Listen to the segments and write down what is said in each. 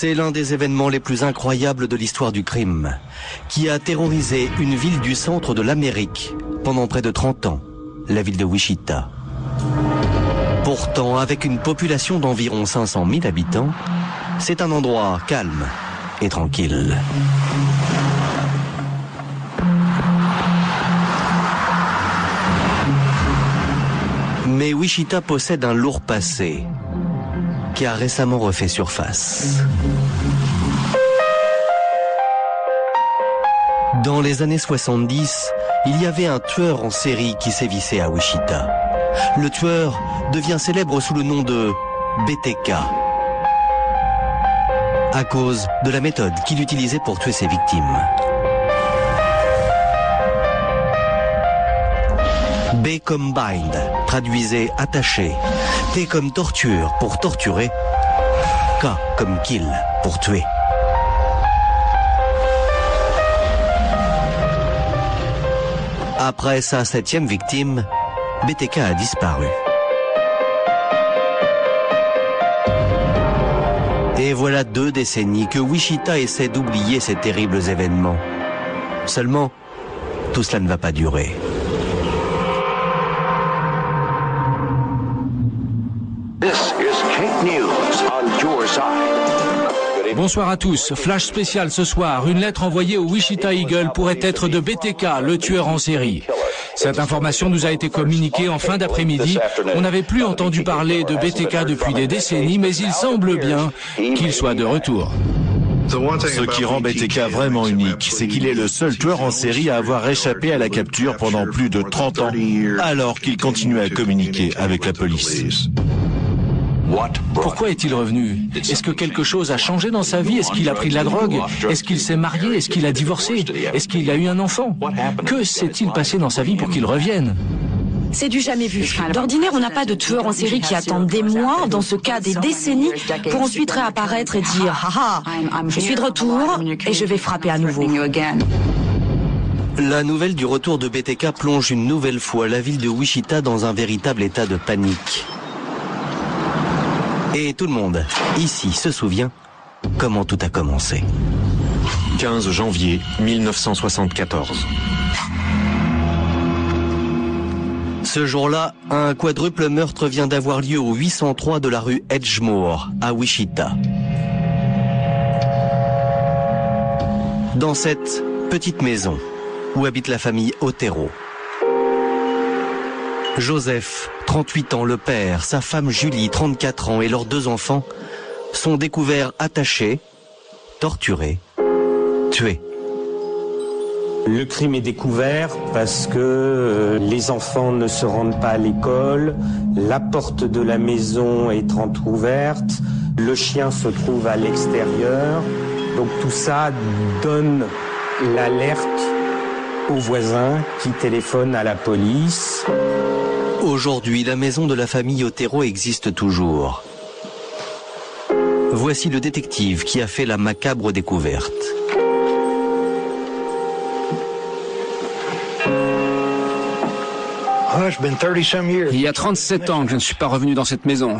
C'est l'un des événements les plus incroyables de l'histoire du crime, qui a terrorisé une ville du centre de l'Amérique pendant près de 30 ans, la ville de Wichita. Pourtant, avec une population d'environ 500 000 habitants, c'est un endroit calme et tranquille. Mais Wichita possède un lourd passé qui a récemment refait surface. Dans les années 70, il y avait un tueur en série qui sévissait à Wichita. Le tueur devient célèbre sous le nom de BTK, à cause de la méthode qu'il utilisait pour tuer ses victimes. B comme bind, traduisez attaché. T comme torture, pour torturer. K comme kill, pour tuer. Après sa 7e victime, BTK a disparu. Et voilà 2 décennies que Wichita essaie d'oublier ces terribles événements. Seulement, tout cela ne va pas durer. Bonsoir à tous. Flash spécial ce soir. Une lettre envoyée au Wichita Eagle pourrait être de BTK, le tueur en série. Cette information nous a été communiquée en fin d'après-midi. On n'avait plus entendu parler de BTK depuis des décennies, mais il semble bien qu'il soit de retour. Ce qui rend BTK vraiment unique, c'est qu'il est le seul tueur en série à avoir échappé à la capture pendant plus de 30 ans, alors qu'il continue à communiquer avec la police. Pourquoi est-il revenu? Est-ce que quelque chose a changé dans sa vie? Est-ce qu'il a pris de la drogue? Est-ce qu'il s'est marié? Est-ce qu'il a divorcé? Est-ce qu'il a eu un enfant? Que s'est-il passé dans sa vie pour qu'il revienne? C'est du jamais vu. D'ordinaire, on n'a pas de tueurs en série qui attendent des mois, dans ce cas des décennies, pour ensuite réapparaître et dire « Ah ah, je suis de retour et je vais frapper à nouveau ». La nouvelle du retour de BTK plonge une nouvelle fois la ville de Wichita dans un véritable état de panique. Et tout le monde, ici, se souvient comment tout a commencé. 15 janvier 1974. Ce jour-là, un quadruple meurtre vient d'avoir lieu au 803 de la rue Edgemoor, à Wichita. Dans cette petite maison où habite la famille Otero. Joseph, 38 ans, le père, sa femme Julie, 34 ans, et leurs 2 enfants sont découverts attachés, torturés, tués. Le crime est découvert parce que les enfants ne se rendent pas à l'école, la porte de la maison est entrouverte, le chien se trouve à l'extérieur. Donc tout ça donne l'alerte aux voisins qui téléphonent à la police. Aujourd'hui, la maison de la famille Otero existe toujours. Voici le détective qui a fait la macabre découverte. Il y a 37 ans que je ne suis pas revenu dans cette maison.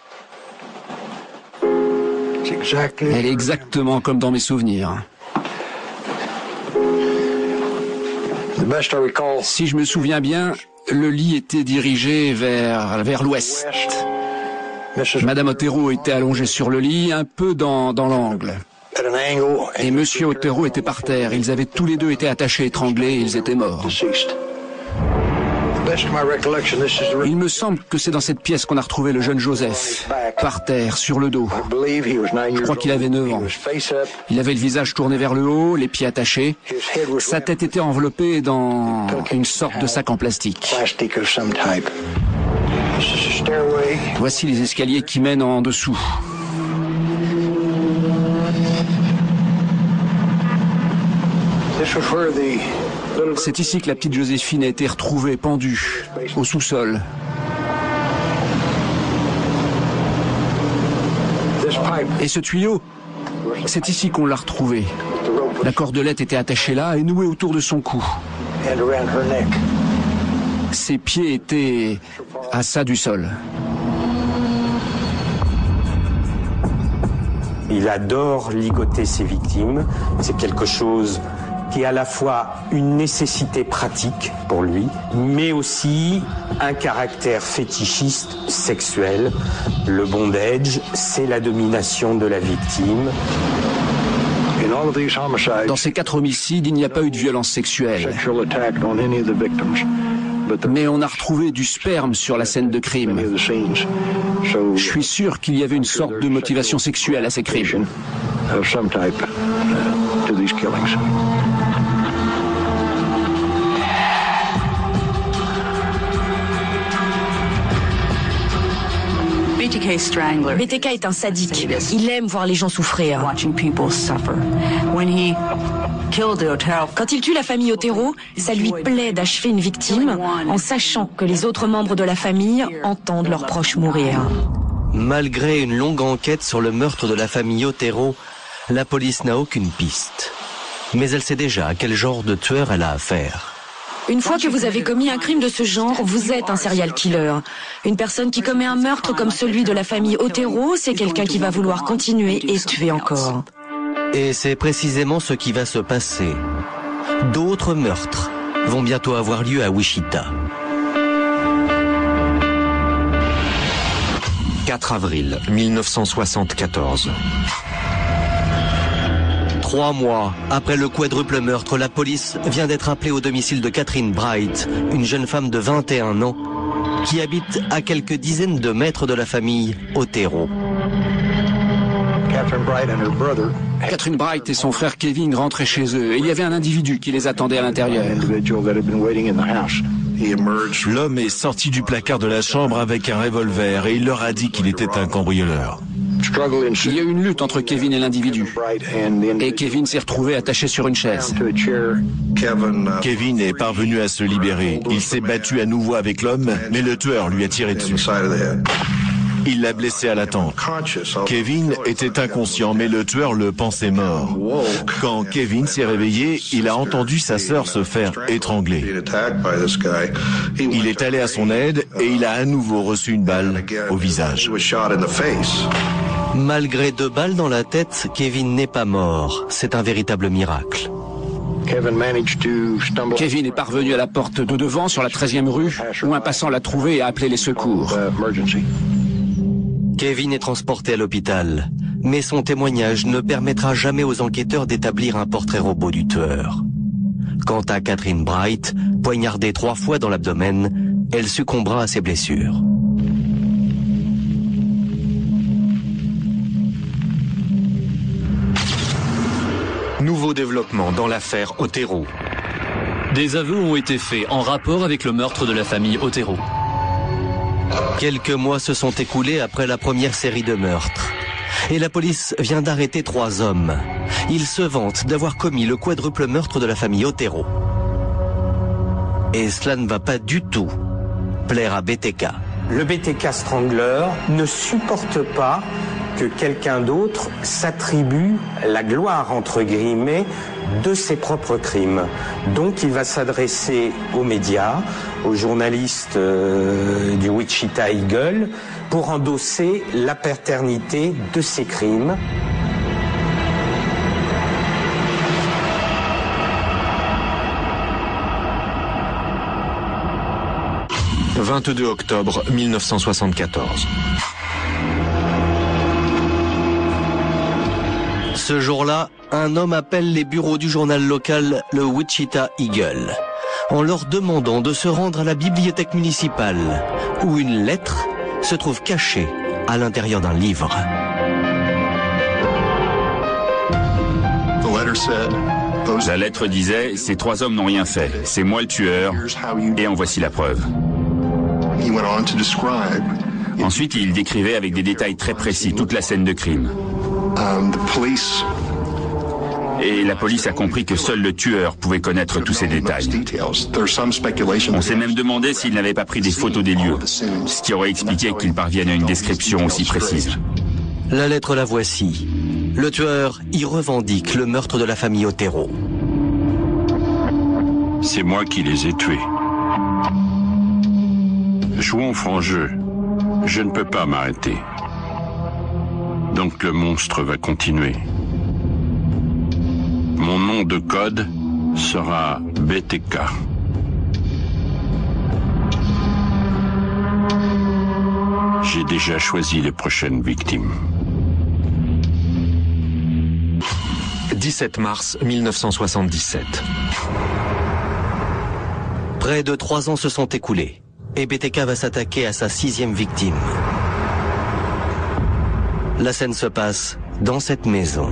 Elle est exactement comme dans mes souvenirs. Si je me souviens bien, le lit était dirigé vers l'ouest. Madame Otero était allongée sur le lit, un peu dans l'angle. Et Monsieur Otero était par terre. Ils avaient tous les deux été attachés, étranglés, et ils étaient morts. Il me semble que c'est dans cette pièce qu'on a retrouvé le jeune Joseph, par terre, sur le dos. Je crois qu'il avait 9 ans. Il avait le visage tourné vers le haut, les pieds attachés. Sa tête était enveloppée dans une sorte de sac en plastique. Voici les escaliers qui mènent en dessous. C'est ici que la petite Joséphine a été retrouvée pendue au sous-sol. Et ce tuyau, c'est ici qu'on l'a retrouvé. La cordelette était attachée là et nouée autour de son cou. Ses pieds étaient à ça du sol. Il adore ligoter ses victimes. C'est quelque chose qui est à la fois une nécessité pratique pour lui, mais aussi un caractère fétichiste sexuel. Le bondage, c'est la domination de la victime. Dans ces 4 homicides, il n'y a pas eu de violence sexuelle. Mais on a retrouvé du sperme sur la scène de crime. Je suis sûr qu'il y avait une sorte de motivation sexuelle à ces crimes. BTK est un sadique. Il aime voir les gens souffrir. Quand il tue la famille Otero, ça lui plaît d'achever une victime en sachant que les autres membres de la famille entendent leurs proches mourir. Malgré une longue enquête sur le meurtre de la famille Otero, la police n'a aucune piste. Mais elle sait déjà à quel genre de tueur elle a affaire. Une fois que vous avez commis un crime de ce genre, vous êtes un serial killer. Une personne qui commet un meurtre comme celui de la famille Otero, c'est quelqu'un qui va vouloir continuer et tuer encore. Et c'est précisément ce qui va se passer. D'autres meurtres vont bientôt avoir lieu à Wichita. 4 avril 1974. 3 mois après le quadruple meurtre, la police vient d'être appelée au domicile de Catherine Bright, une jeune femme de 21 ans qui habite à quelques dizaines de mètres de la famille Otero. Catherine Bright et son frère Kevin rentraient chez eux et il y avait un individu qui les attendait à l'intérieur. L'homme est sorti du placard de la chambre avec un revolver et il leur a dit qu'il était un cambrioleur. Il y a eu une lutte entre Kevin et l'individu. Et Kevin s'est retrouvé attaché sur une chaise. Kevin est parvenu à se libérer. Il s'est battu à nouveau avec l'homme, mais le tueur lui a tiré dessus. Il l'a blessé à la tempe. Kevin était inconscient, mais le tueur le pensait mort. Quand Kevin s'est réveillé, il a entendu sa sœur se faire étrangler. Il est allé à son aide et il a à nouveau reçu une balle au visage. Malgré 2 balles dans la tête, Kevin n'est pas mort. C'est un véritable miracle. Kevin est parvenu à la porte de devant sur la 13e rue où un passant l'a trouvé et a appelé les secours. Kevin est transporté à l'hôpital, mais son témoignage ne permettra jamais aux enquêteurs d'établir un portrait robot du tueur. Quant à Catherine Bright, poignardée 3 fois dans l'abdomen, elle succombera à ses blessures. Nouveau développement dans l'affaire Otero. Des aveux ont été faits en rapport avec le meurtre de la famille Otero. Quelques mois se sont écoulés après la première série de meurtres. Et la police vient d'arrêter 3 hommes. Ils se vantent d'avoir commis le quadruple meurtre de la famille Otero. Et cela ne va pas du tout plaire à BTK. Le BTK Strangler ne supporte pas que quelqu'un d'autre s'attribue la gloire, entre guillemets, de ses propres crimes. Donc il va s'adresser aux médias, aux journalistes du Wichita Eagle, pour endosser la paternité de ses crimes. « 22 octobre 1974. Ce jour-là, un homme appelle les bureaux du journal local, le Wichita Eagle, en leur demandant de se rendre à la bibliothèque municipale, où une lettre se trouve cachée à l'intérieur d'un livre. La lettre disait « Ces 3 hommes n'ont rien fait, c'est moi le tueur, et en voici la preuve. » Ensuite, il décrivait avec des détails très précis toute la scène de crime. Et la police a compris que seul le tueur pouvait connaître tous ces détails. On s'est même demandé s'il n'avait pas pris des photos des lieux, ce qui aurait expliqué qu'il parvienne à une description aussi précise. La lettre la voici. Le tueur y revendique le meurtre de la famille Otero. C'est moi qui les ai tués. Jouons franc jeu. Je ne peux pas m'arrêter. Donc le monstre va continuer. Mon nom de code sera BTK. J'ai déjà choisi les prochaines victimes. 17 mars 1977. Près de 3 ans se sont écoulés et BTK va s'attaquer à sa 6e victime. La scène se passe dans cette maison.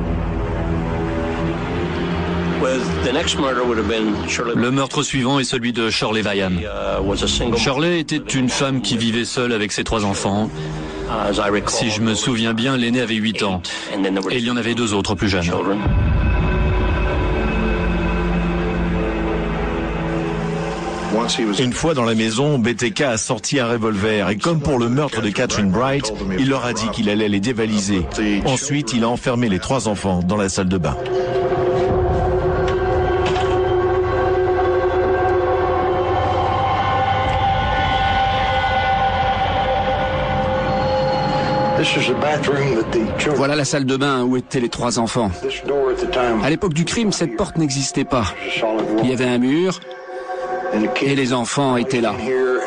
Le meurtre suivant est celui de Shirley Vayan. Shirley était une femme qui vivait seule avec ses 3 enfants. Si je me souviens bien, l'aîné avait 8 ans et il y en avait 2 autres plus jeunes. Une fois dans la maison, BTK a sorti un revolver et comme pour le meurtre de Catherine Bright, il leur a dit qu'il allait les dévaliser. Ensuite, il a enfermé les 3 enfants dans la salle de bain. Voilà la salle de bain où étaient les 3 enfants. À l'époque du crime, cette porte n'existait pas. Il y avait un mur et les enfants étaient là.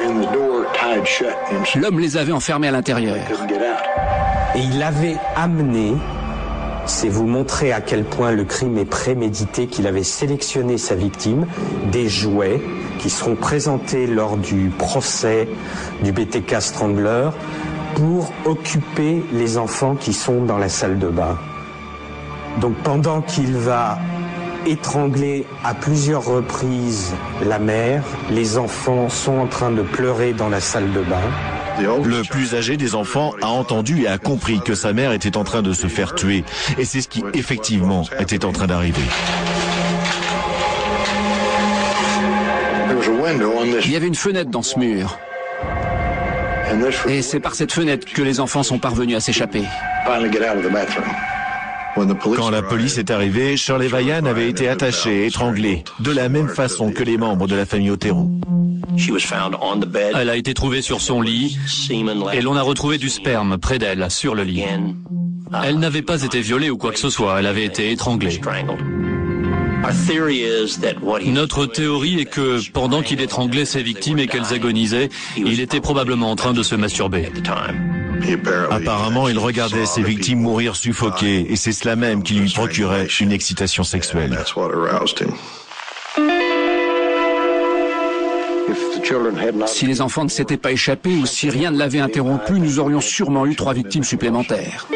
L'homme les avait enfermés à l'intérieur. Et il avait amené, c'est vous montrer à quel point le crime est prémédité, qu'il avait sélectionné sa victime, des jouets qui seront présentés lors du procès du BTK Strangler pour occuper les enfants qui sont dans la salle de bain. Donc pendant qu'il va étrangler à plusieurs reprises la mère, les enfants sont en train de pleurer dans la salle de bain. Le plus âgé des enfants a entendu et a compris que sa mère était en train de se faire tuer. Et c'est ce qui, effectivement, était en train d'arriver. Il y avait une fenêtre dans ce mur. Et c'est par cette fenêtre que les enfants sont parvenus à s'échapper. Quand la police est arrivée, Shirley Vayan avait été attachée et étranglée, de la même façon que les membres de la famille Otero. Elle a été trouvée sur son lit et l'on a retrouvé du sperme près d'elle, sur le lit. Elle n'avait pas été violée ou quoi que ce soit, elle avait été étranglée. Notre théorie est que pendant qu'il étranglait ses victimes et qu'elles agonisaient, il était probablement en train de se masturber. Apparemment, il regardait ses victimes mourir suffoquées et c'est cela même qui lui procurait une excitation sexuelle. Si les enfants ne s'étaient pas échappés ou si rien ne l'avait interrompu, nous aurions sûrement eu 3 victimes supplémentaires.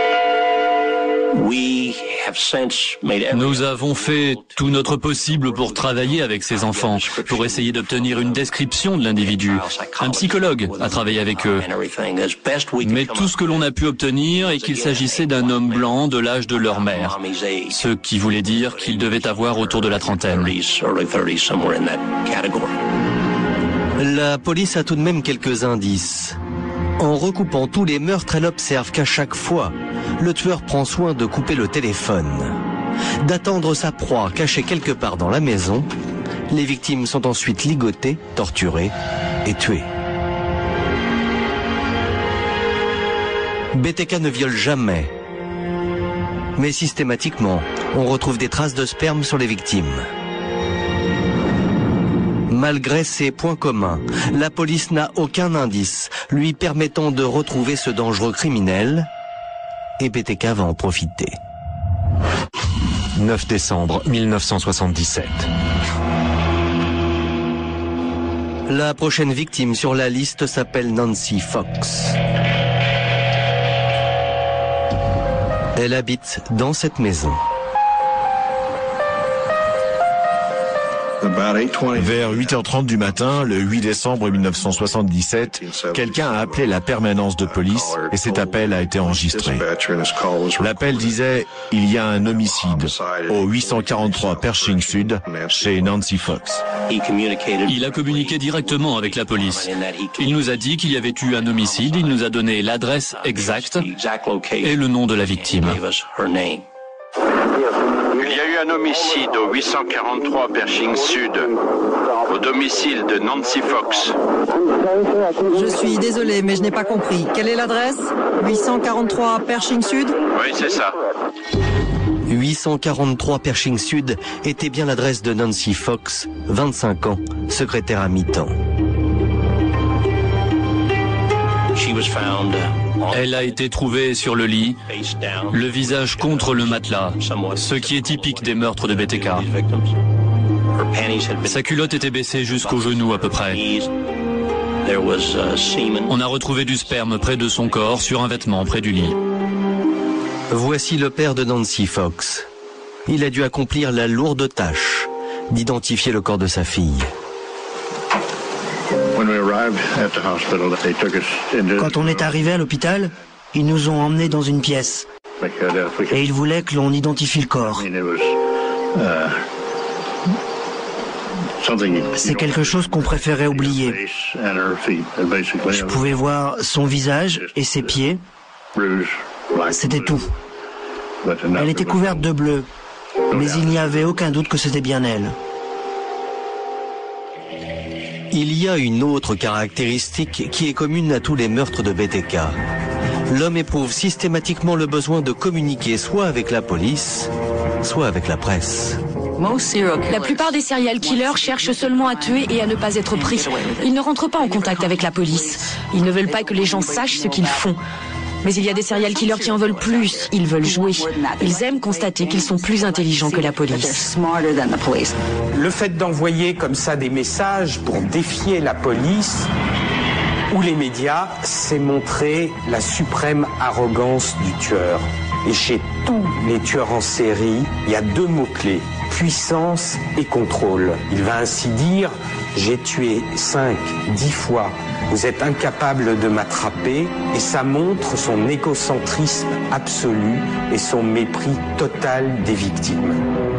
Nous avons fait tout notre possible pour travailler avec ces enfants, pour essayer d'obtenir une description de l'individu. Un psychologue a travaillé avec eux. Mais tout ce que l'on a pu obtenir est qu'il s'agissait d'un homme blanc de l'âge de leur mère, ce qui voulait dire qu'il devait avoir autour de la trentaine. La police a tout de même quelques indices. En recoupant tous les meurtres, elle observe qu'à chaque fois, le tueur prend soin de couper le téléphone, d'attendre sa proie cachée quelque part dans la maison. Les victimes sont ensuite ligotées, torturées et tuées. BTK ne viole jamais, mais systématiquement, on retrouve des traces de sperme sur les victimes. Malgré ces points communs, la police n'a aucun indice lui permettant de retrouver ce dangereux criminel et BTK va en profiter. 9 décembre 1977. La prochaine victime sur la liste s'appelle Nancy Fox. Elle habite dans cette maison. Vers 8h30 du matin, le 8 décembre 1977, quelqu'un a appelé la permanence de police et cet appel a été enregistré. L'appel disait « Il y a un homicide au 843 Pershing Sud chez Nancy Fox ». Il a communiqué directement avec la police. Il nous a dit qu'il y avait eu un homicide, il nous a donné l'adresse exacte et le nom de la victime. Il y a eu un homicide au 843 Pershing Sud, au domicile de Nancy Fox. Je suis désolé, mais je n'ai pas compris. Quelle est l'adresse? 843 Pershing Sud? Oui, c'est ça. 843 Pershing Sud était bien l'adresse de Nancy Fox, 25 ans, secrétaire à mi-temps. Elle a été trouvée sur le lit, le visage contre le matelas, ce qui est typique des meurtres de BTK. Sa culotte était baissée jusqu'au genou à peu près. On a retrouvé du sperme près de son corps sur un vêtement près du lit. Voici le père de Nancy Fox. Il a dû accomplir la lourde tâche d'identifier le corps de sa fille. Quand on est arrivé à l'hôpital, ils nous ont emmenés dans une pièce. Et ils voulaient que l'on identifie le corps. C'est quelque chose qu'on préférait oublier. Je pouvais voir son visage et ses pieds. C'était tout. Elle était couverte de bleu, mais il n'y avait aucun doute que c'était bien elle. Il y a une autre caractéristique qui est commune à tous les meurtres de BTK. L'homme éprouve systématiquement le besoin de communiquer soit avec la police, soit avec la presse. La plupart des serial killers cherchent seulement à tuer et à ne pas être pris. Ils ne rentrent pas en contact avec la police. Ils ne veulent pas que les gens sachent ce qu'ils font. Mais il y a des serial killers qui en veulent plus. Ils veulent jouer. Ils aiment constater qu'ils sont plus intelligents que la police. Le fait d'envoyer comme ça des messages pour défier la police ou les médias, c'est montrer la suprême arrogance du tueur. Et chez tous les tueurs en série, il y a deux mots-clés, puissance et contrôle. Il va ainsi dire, j'ai tué 5, 10 fois, vous êtes incapable de m'attraper, et ça montre son égocentrisme absolu et son mépris total des victimes.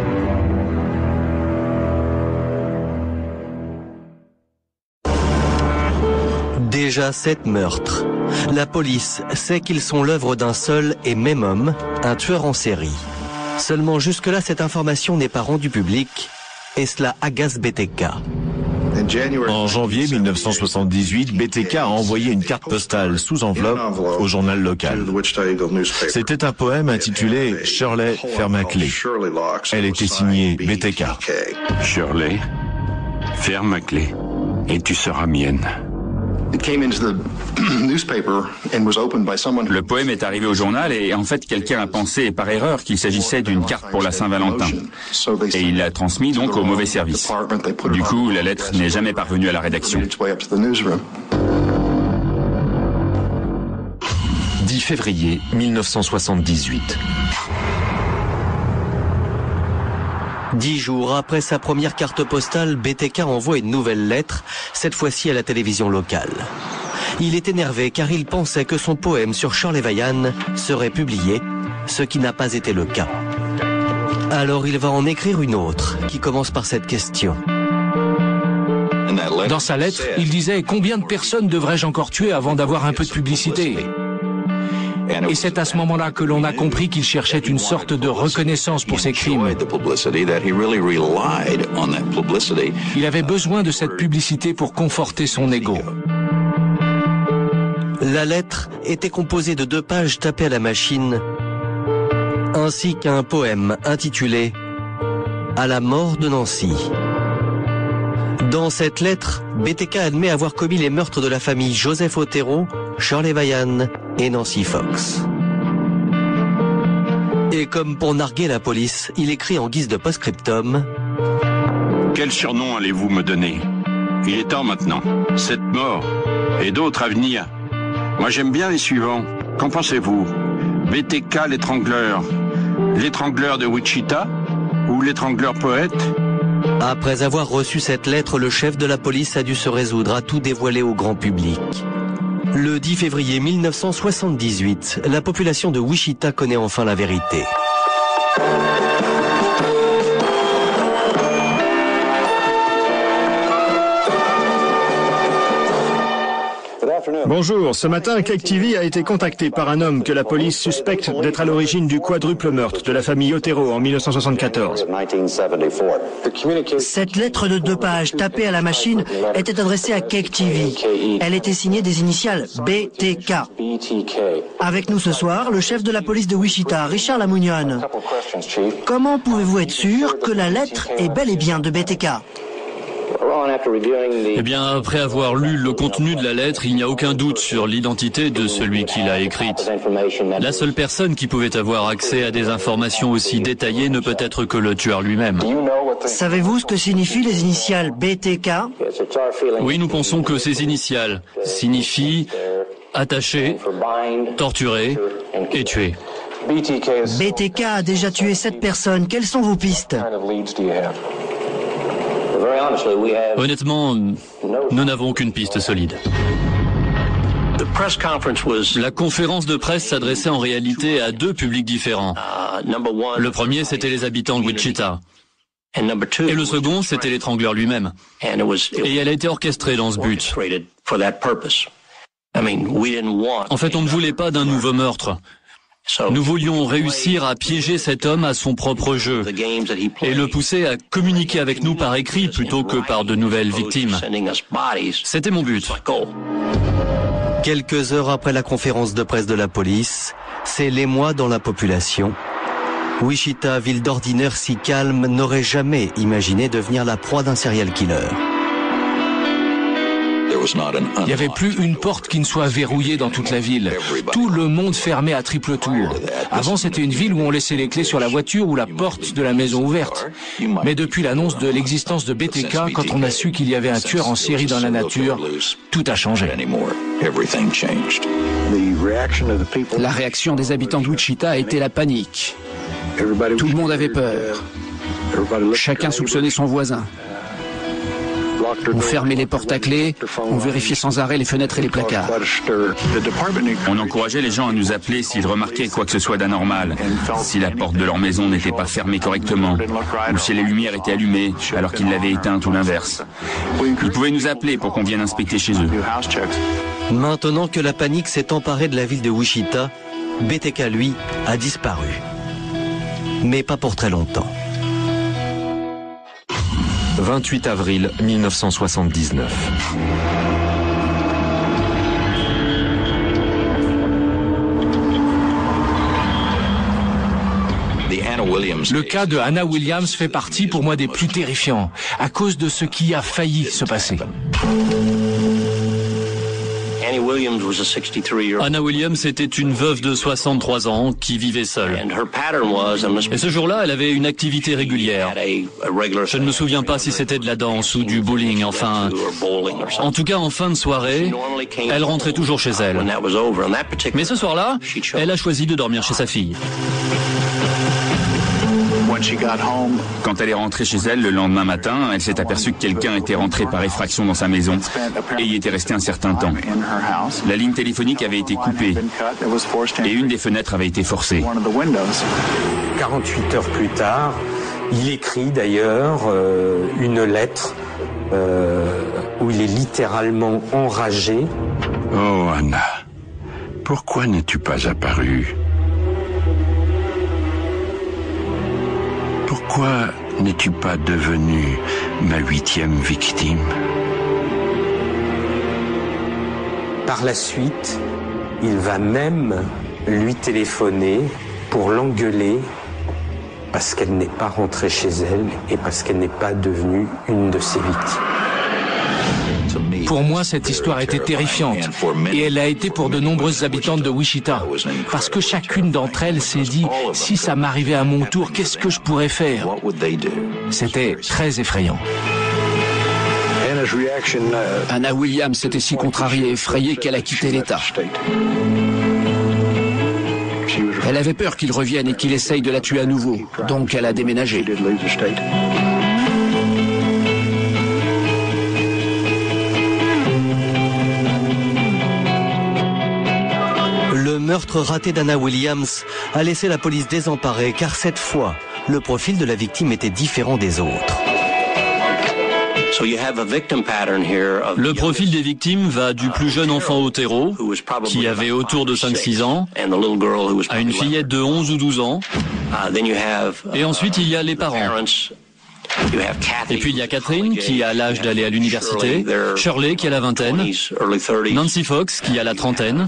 Déjà 7 meurtres. La police sait qu'ils sont l'œuvre d'un seul et même homme, un tueur en série. Seulement jusque-là, cette information n'est pas rendue publique et cela agace BTK. En janvier 1978, BTK a envoyé une carte postale sous enveloppe au journal local. C'était un poème intitulé « Shirley, ferme à clé ». Elle était signée BTK. Shirley, ferme à clé et tu seras mienne. Le poème est arrivé au journal et en fait quelqu'un a pensé par erreur qu'il s'agissait d'une carte pour la Saint-Valentin. Et il l'a transmis donc au mauvais service. Du coup, la lettre n'est jamais parvenue à la rédaction. 10 février 1978. 10 jours après sa première carte postale, BTK envoie une nouvelle lettre, cette fois-ci à la télévision locale. Il est énervé car il pensait que son poème sur Shirley Vayan serait publié, ce qui n'a pas été le cas. Alors il va en écrire une autre, qui commence par cette question. Dans sa lettre, il disait « Combien de personnes devrais-je encore tuer avant d'avoir un peu de publicité ?» Et c'est à ce moment-là que l'on a compris qu'il cherchait une sorte de reconnaissance pour ses crimes. Il avait besoin de cette publicité pour conforter son ego. La lettre était composée de 2 pages tapées à la machine, ainsi qu'un poème intitulé « À la mort de Nancy ». Dans cette lettre, BTK admet avoir commis les meurtres de la famille Joseph Otero, Shirley Vayan et Nancy Fox. Et comme pour narguer la police, il écrit en guise de post-scriptum « Quel surnom allez-vous me donner? Il est temps maintenant. 7 morts et d'autres à venir. Moi j'aime bien les suivants. Qu'en pensez-vous? BTK l'étrangleur. L'étrangleur de Wichita? Ou l'étrangleur poète? » Après avoir reçu cette lettre, le chef de la police a dû se résoudre à tout dévoiler au grand public. Le 10 février 1978, la population de Wichita connaît enfin la vérité. Bonjour, ce matin, Cake TV a été contacté par un homme que la police suspecte d'être à l'origine du quadruple meurtre de la famille Otero en 1974. Cette lettre de 2 pages tapée à la machine était adressée à Cake TV. Elle était signée des initiales BTK. Avec nous ce soir, le chef de la police de Wichita, Richard Lamounion. Comment pouvez-vous être sûr que la lettre est bel et bien de BTK? Eh bien, après avoir lu le contenu de la lettre, il n'y a aucun doute sur l'identité de celui qui l'a écrite. La seule personne qui pouvait avoir accès à des informations aussi détaillées ne peut être que le tueur lui-même. Savez-vous ce que signifient les initiales BTK? Oui, nous pensons que ces initiales signifient attaché, torturé et tué. BTK a déjà tué 7 personnes. Quelles sont vos pistes? Honnêtement, nous n'avons aucune piste solide. La conférence de presse s'adressait en réalité à 2 publics différents. Le premier, c'était les habitants de Wichita. Et le second, c'était l'étrangleur lui-même. Et elle a été orchestrée dans ce but. En fait, on ne voulait pas d'un nouveau meurtre. Nous voulions réussir à piéger cet homme à son propre jeu et le pousser à communiquer avec nous par écrit plutôt que par de nouvelles victimes. C'était mon but. Quelques heures après la conférence de presse de la police, c'est l'émoi dans la population. Wichita, ville d'ordinaire si calme, n'aurait jamais imaginé devenir la proie d'un serial killer. Il n'y avait plus une porte qui ne soit verrouillée dans toute la ville. Tout le monde fermait à triple tour. Avant, c'était une ville où on laissait les clés sur la voiture ou la porte de la maison ouverte. Mais depuis l'annonce de l'existence de BTK, quand on a su qu'il y avait un tueur en série dans la nature, tout a changé. La réaction des habitants de Wichita a été la panique. Tout le monde avait peur. Chacun soupçonnait son voisin. On fermait les portes à clé, on vérifiait sans arrêt les fenêtres et les placards. On encourageait les gens à nous appeler s'ils remarquaient quoi que ce soit d'anormal, si la porte de leur maison n'était pas fermée correctement, ou si les lumières étaient allumées alors qu'ils l'avaient éteinte ou l'inverse. Ils pouvaient nous appeler pour qu'on vienne inspecter chez eux. Maintenant que la panique s'est emparée de la ville de Wichita, BTK, lui, a disparu. Mais pas pour très longtemps. 28 avril 1979. Le cas de Anna Williams fait partie pour moi des plus terrifiants, à cause de ce qui a failli se passer. Anna Williams était une veuve de 63 ans qui vivait seule. Et ce jour-là, elle avait une activité régulière. Je ne me souviens pas si c'était de la danse ou du bowling, enfin... En tout cas, en fin de soirée, elle rentrait toujours chez elle. Mais ce soir-là, elle a choisi de dormir chez sa fille. Quand elle est rentrée chez elle le lendemain matin, elle s'est aperçue que quelqu'un était rentré par effraction dans sa maison et y était resté un certain temps. La ligne téléphonique avait été coupée et une des fenêtres avait été forcée. 48 heures plus tard, il écrit d'ailleurs une lettre où il est littéralement enragé. Oh Anna, pourquoi n'es-tu pas apparue ? Pourquoi n'es-tu pas devenue ma 8e victime? Par la suite, il va même lui téléphoner pour l'engueuler parce qu'elle n'est pas rentrée chez elle et parce qu'elle n'est pas devenue une de ses victimes. Pour moi, cette histoire était terrifiante, et elle l'a été pour de nombreuses habitantes de Wichita, parce que chacune d'entre elles s'est dit, si ça m'arrivait à mon tour, qu'est-ce que je pourrais faire? C'était très effrayant. Anna Williams était si contrariée et effrayée qu'elle a quitté l'État. Elle avait peur qu'il revienne et qu'il essaye de la tuer à nouveau, donc elle a déménagé. Le meurtre raté d'Anna Williams a laissé la police désemparée, car cette fois, le profil de la victime était différent des autres. Le profil des victimes va du plus jeune enfant Otero, qui avait autour de 5-6 ans, à une fillette de 11 ou 12 ans, et ensuite il y a les parents. Et puis il y a Catherine qui a l'âge d'aller à l'université, Shirley qui a la vingtaine, Nancy Fox qui a la trentaine,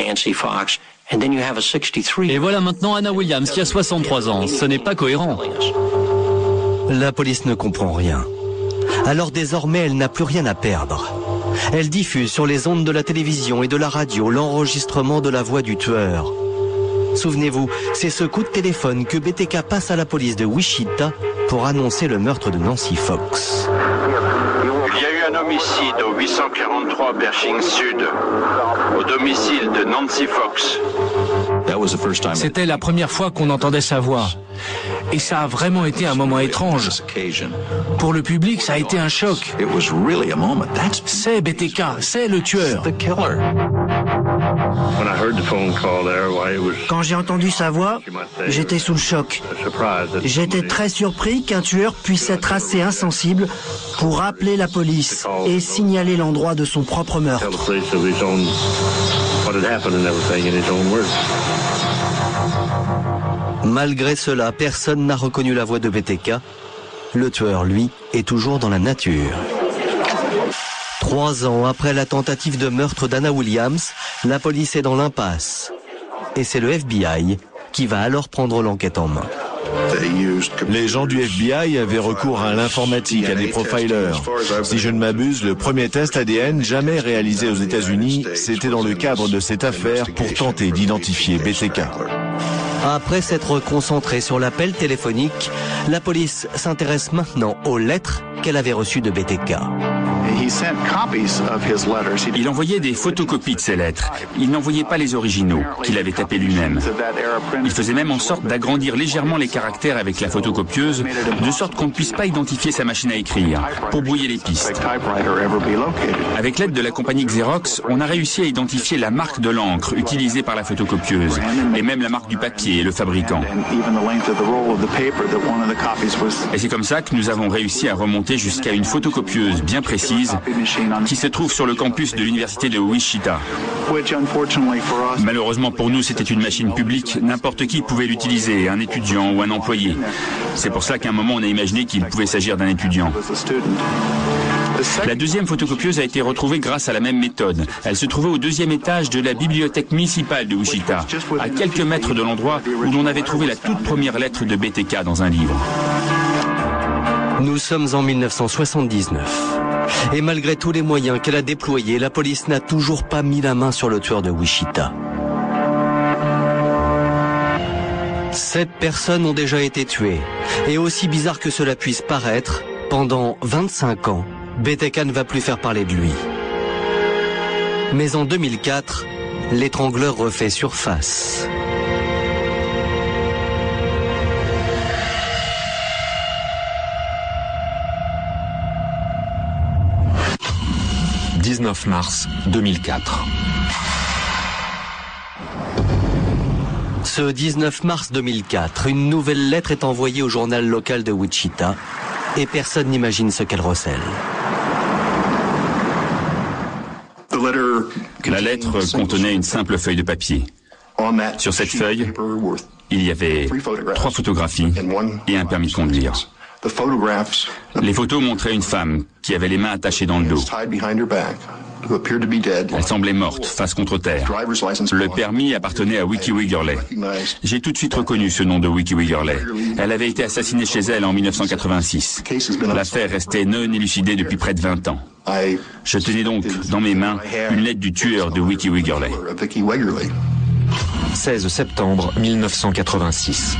et voilà maintenant Anna Williams qui a 63 ans. Ce n'est pas cohérent. La police ne comprend rien. Alors désormais, elle n'a plus rien à perdre. Elle diffuse sur les ondes de la télévision et de la radio l'enregistrement de la voix du tueur. Souvenez-vous, c'est ce coup de téléphone que BTK passe à la police de Wichita pour annoncer le meurtre de Nancy Fox. Il y a eu un homicide au 843 Pershing Sud, au domicile de Nancy Fox. C'était la première fois qu'on entendait sa voix. Et ça a vraiment été un moment étrange. Pour le public, ça a été un choc. C'est BTK, c'est le tueur. Quand j'ai entendu sa voix, j'étais sous le choc. J'étais très surpris qu'un tueur puisse être assez insensible pour appeler la police et signaler l'endroit de son propre meurtre. Malgré cela, personne n'a reconnu la voix de BTK. Le tueur, lui, est toujours dans la nature. 3 ans après la tentative de meurtre d'Anna Williams, la police est dans l'impasse. Et c'est le FBI qui va alors prendre l'enquête en main. Les gens du FBI avaient recours à l'informatique, à des profilers. Si je ne m'abuse, le premier test ADN jamais réalisé aux États-Unis, c'était dans le cadre de cette affaire pour tenter d'identifier BTK. Après s'être concentrée sur l'appel téléphonique, la police s'intéresse maintenant aux lettres qu'elle avait reçues de BTK. Il envoyait des photocopies de ses lettres. Il n'envoyait pas les originaux, qu'il avait tapés lui-même. Il faisait même en sorte d'agrandir légèrement les caractères avec la photocopieuse, de sorte qu'on ne puisse pas identifier sa machine à écrire, pour brouiller les pistes. Avec l'aide de la compagnie Xerox, on a réussi à identifier la marque de l'encre utilisée par la photocopieuse, et même la marque du papier et le fabricant. Et c'est comme ça que nous avons réussi à remonter jusqu'à une photocopieuse bien précise qui se trouve sur le campus de l'université de Wichita. Malheureusement pour nous, c'était une machine publique. N'importe qui pouvait l'utiliser, un étudiant ou un employé. C'est pour ça qu'à un moment, on a imaginé qu'il pouvait s'agir d'un étudiant. La deuxième photocopieuse a été retrouvée grâce à la même méthode. Elle se trouvait au 2e étage de la bibliothèque municipale de Wichita, à quelques mètres de l'endroit où l'on avait trouvé la toute première lettre de BTK dans un livre. Nous sommes en 1979. Et malgré tous les moyens qu'elle a déployés, la police n'a toujours pas mis la main sur le tueur de Wichita. 7 personnes ont déjà été tuées. Et aussi bizarre que cela puisse paraître, pendant 25 ans, BTK ne va plus faire parler de lui. Mais en 2004, l'étrangleur refait surface. « 19 mars 2004. Ce 19 mars 2004, une nouvelle lettre est envoyée au journal local de Wichita et personne n'imagine ce qu'elle recèle. La lettre contenait une simple feuille de papier. Sur cette feuille, il y avait 3 photographies et un permis de conduire. Les photos montraient une femme qui avait les mains attachées dans le dos. Elle semblait morte, face contre terre. Le permis appartenait à Wiki Wiggerley. J'ai tout de suite reconnu ce nom de Wiki Wiggerley. Elle avait été assassinée chez elle en 1986. L'affaire restait non élucidée depuis près de 20 ans. Je tenais donc dans mes mains une lettre du tueur de Wiki Wiggerley. 16 septembre 1986.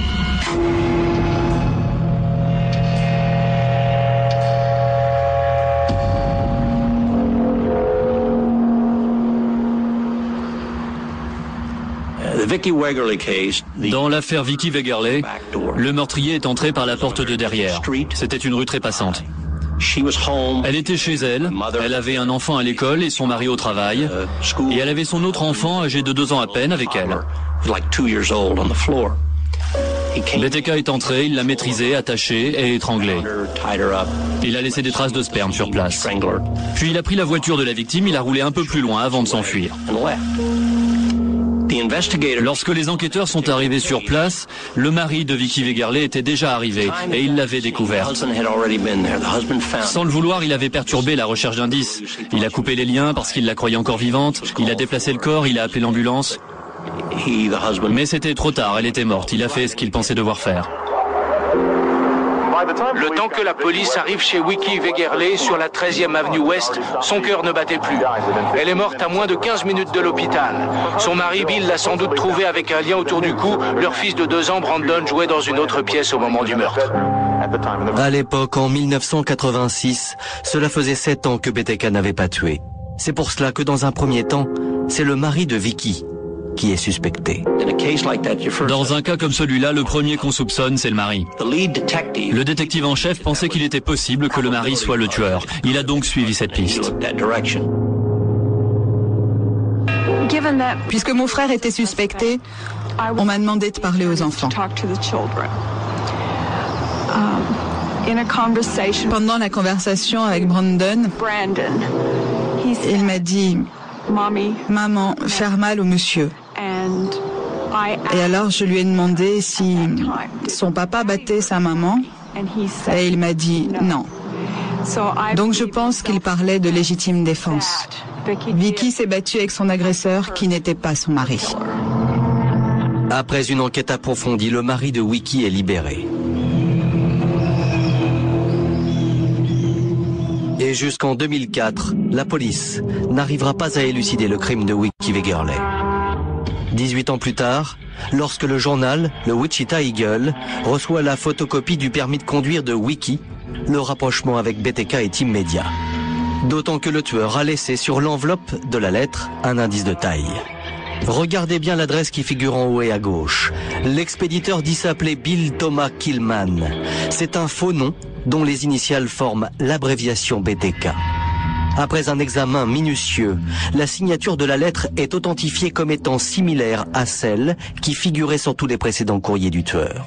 Dans l'affaire Vicky Wegerle, le meurtrier est entré par la porte de derrière. C'était une rue très passante. Elle était chez elle, elle avait un enfant à l'école et son mari au travail, et elle avait son autre enfant âgé de 2 ans à peine avec elle. BTK est entré, il l'a maîtrisée, attachée et étranglée. Il a laissé des traces de sperme sur place. Puis il a pris la voiture de la victime, il a roulé un peu plus loin avant de s'enfuir. Lorsque les enquêteurs sont arrivés sur place, le mari de Vicky Wegerle était déjà arrivé et il l'avait découverte. Sans le vouloir, il avait perturbé la recherche d'indices. Il a coupé les liens parce qu'il la croyait encore vivante, il a déplacé le corps, il a appelé l'ambulance. Mais c'était trop tard, elle était morte, il a fait ce qu'il pensait devoir faire. Le temps que la police arrive chez Vicky Wegerle sur la 13e avenue Ouest, son cœur ne battait plus. Elle est morte à moins de 15 minutes de l'hôpital. Son mari Bill l'a sans doute trouvée avec un lien autour du cou. Leur fils de 2 ans, Brandon, jouait dans une autre pièce au moment du meurtre. À l'époque, en 1986, cela faisait 7 ans que BTK n'avait pas tué. C'est pour cela que dans un premier temps, c'est le mari de Vicky qui est suspecté. Dans un cas comme celui-là, le premier qu'on soupçonne, c'est le mari. Le détective en chef pensait qu'il était possible que le mari soit le tueur. Il a donc suivi cette piste. Puisque mon frère était suspecté, on m'a demandé de parler aux enfants. Pendant la conversation avec Brandon, il m'a dit « Maman, faire mal au monsieur ». Et alors je lui ai demandé si son papa battait sa maman et il m'a dit non. Donc je pense qu'il parlait de légitime défense. Vicky s'est battue avec son agresseur qui n'était pas son mari. Après une enquête approfondie, le mari de Vicky est libéré. Et jusqu'en 2004, la police n'arrivera pas à élucider le crime de Vicky Wegerle. 18 ans plus tard, lorsque le journal, le Wichita Eagle, reçoit la photocopie du permis de conduire de Vicky, le rapprochement avec BTK est immédiat. D'autant que le tueur a laissé sur l'enveloppe de la lettre un indice de taille. Regardez bien l'adresse qui figure en haut et à gauche. L'expéditeur dit s'appeler Bill Thomas Killman. C'est un faux nom dont les initiales forment l'abréviation BTK. Après un examen minutieux, la signature de la lettre est authentifiée comme étant similaire à celle qui figurait sur tous les précédents courriers du tueur.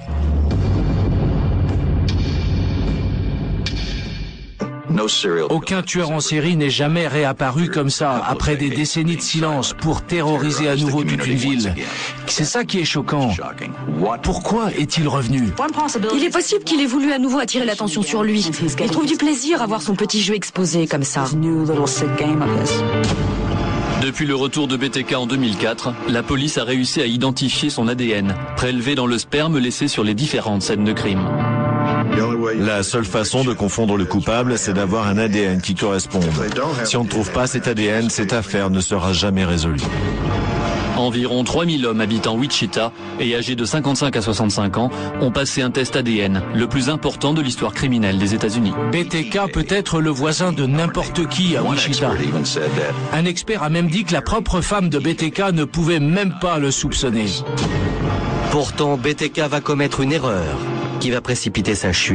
Aucun tueur en série n'est jamais réapparu comme ça, après des décennies de silence, pour terroriser à nouveau toute une ville. C'est ça qui est choquant. Pourquoi est-il revenu? Il est possible qu'il ait voulu à nouveau attirer l'attention sur lui. Il trouve du plaisir à voir son petit jeu exposé comme ça. Depuis le retour de BTK en 2004, la police a réussi à identifier son ADN, prélevé dans le sperme laissé sur les différentes scènes de crime. La seule façon de confondre le coupable, c'est d'avoir un ADN qui corresponde. Si on ne trouve pas cet ADN, cette affaire ne sera jamais résolue. Environ 3000 hommes habitant Wichita et âgés de 55 à 65 ans ont passé un test ADN, le plus important de l'histoire criminelle des États-Unis. BTK peut être le voisin de n'importe qui à Wichita. Un expert a même dit que la propre femme de BTK ne pouvait même pas le soupçonner. Pourtant, BTK va commettre une erreur qui va précipiter sa chute.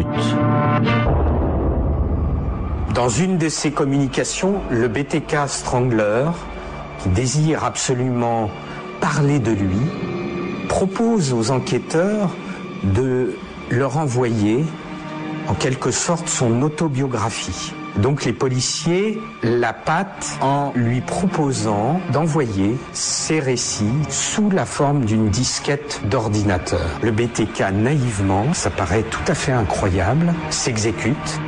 Dans une de ses communications, le BTK Strangler, qui désire absolument parler de lui, propose aux enquêteurs de leur envoyer en quelque sorte son autobiographie. Donc les policiers l'appâtent en lui proposant d'envoyer ses récits sous la forme d'une disquette d'ordinateur. Le BTK, naïvement, ça paraît tout à fait incroyable, s'exécute.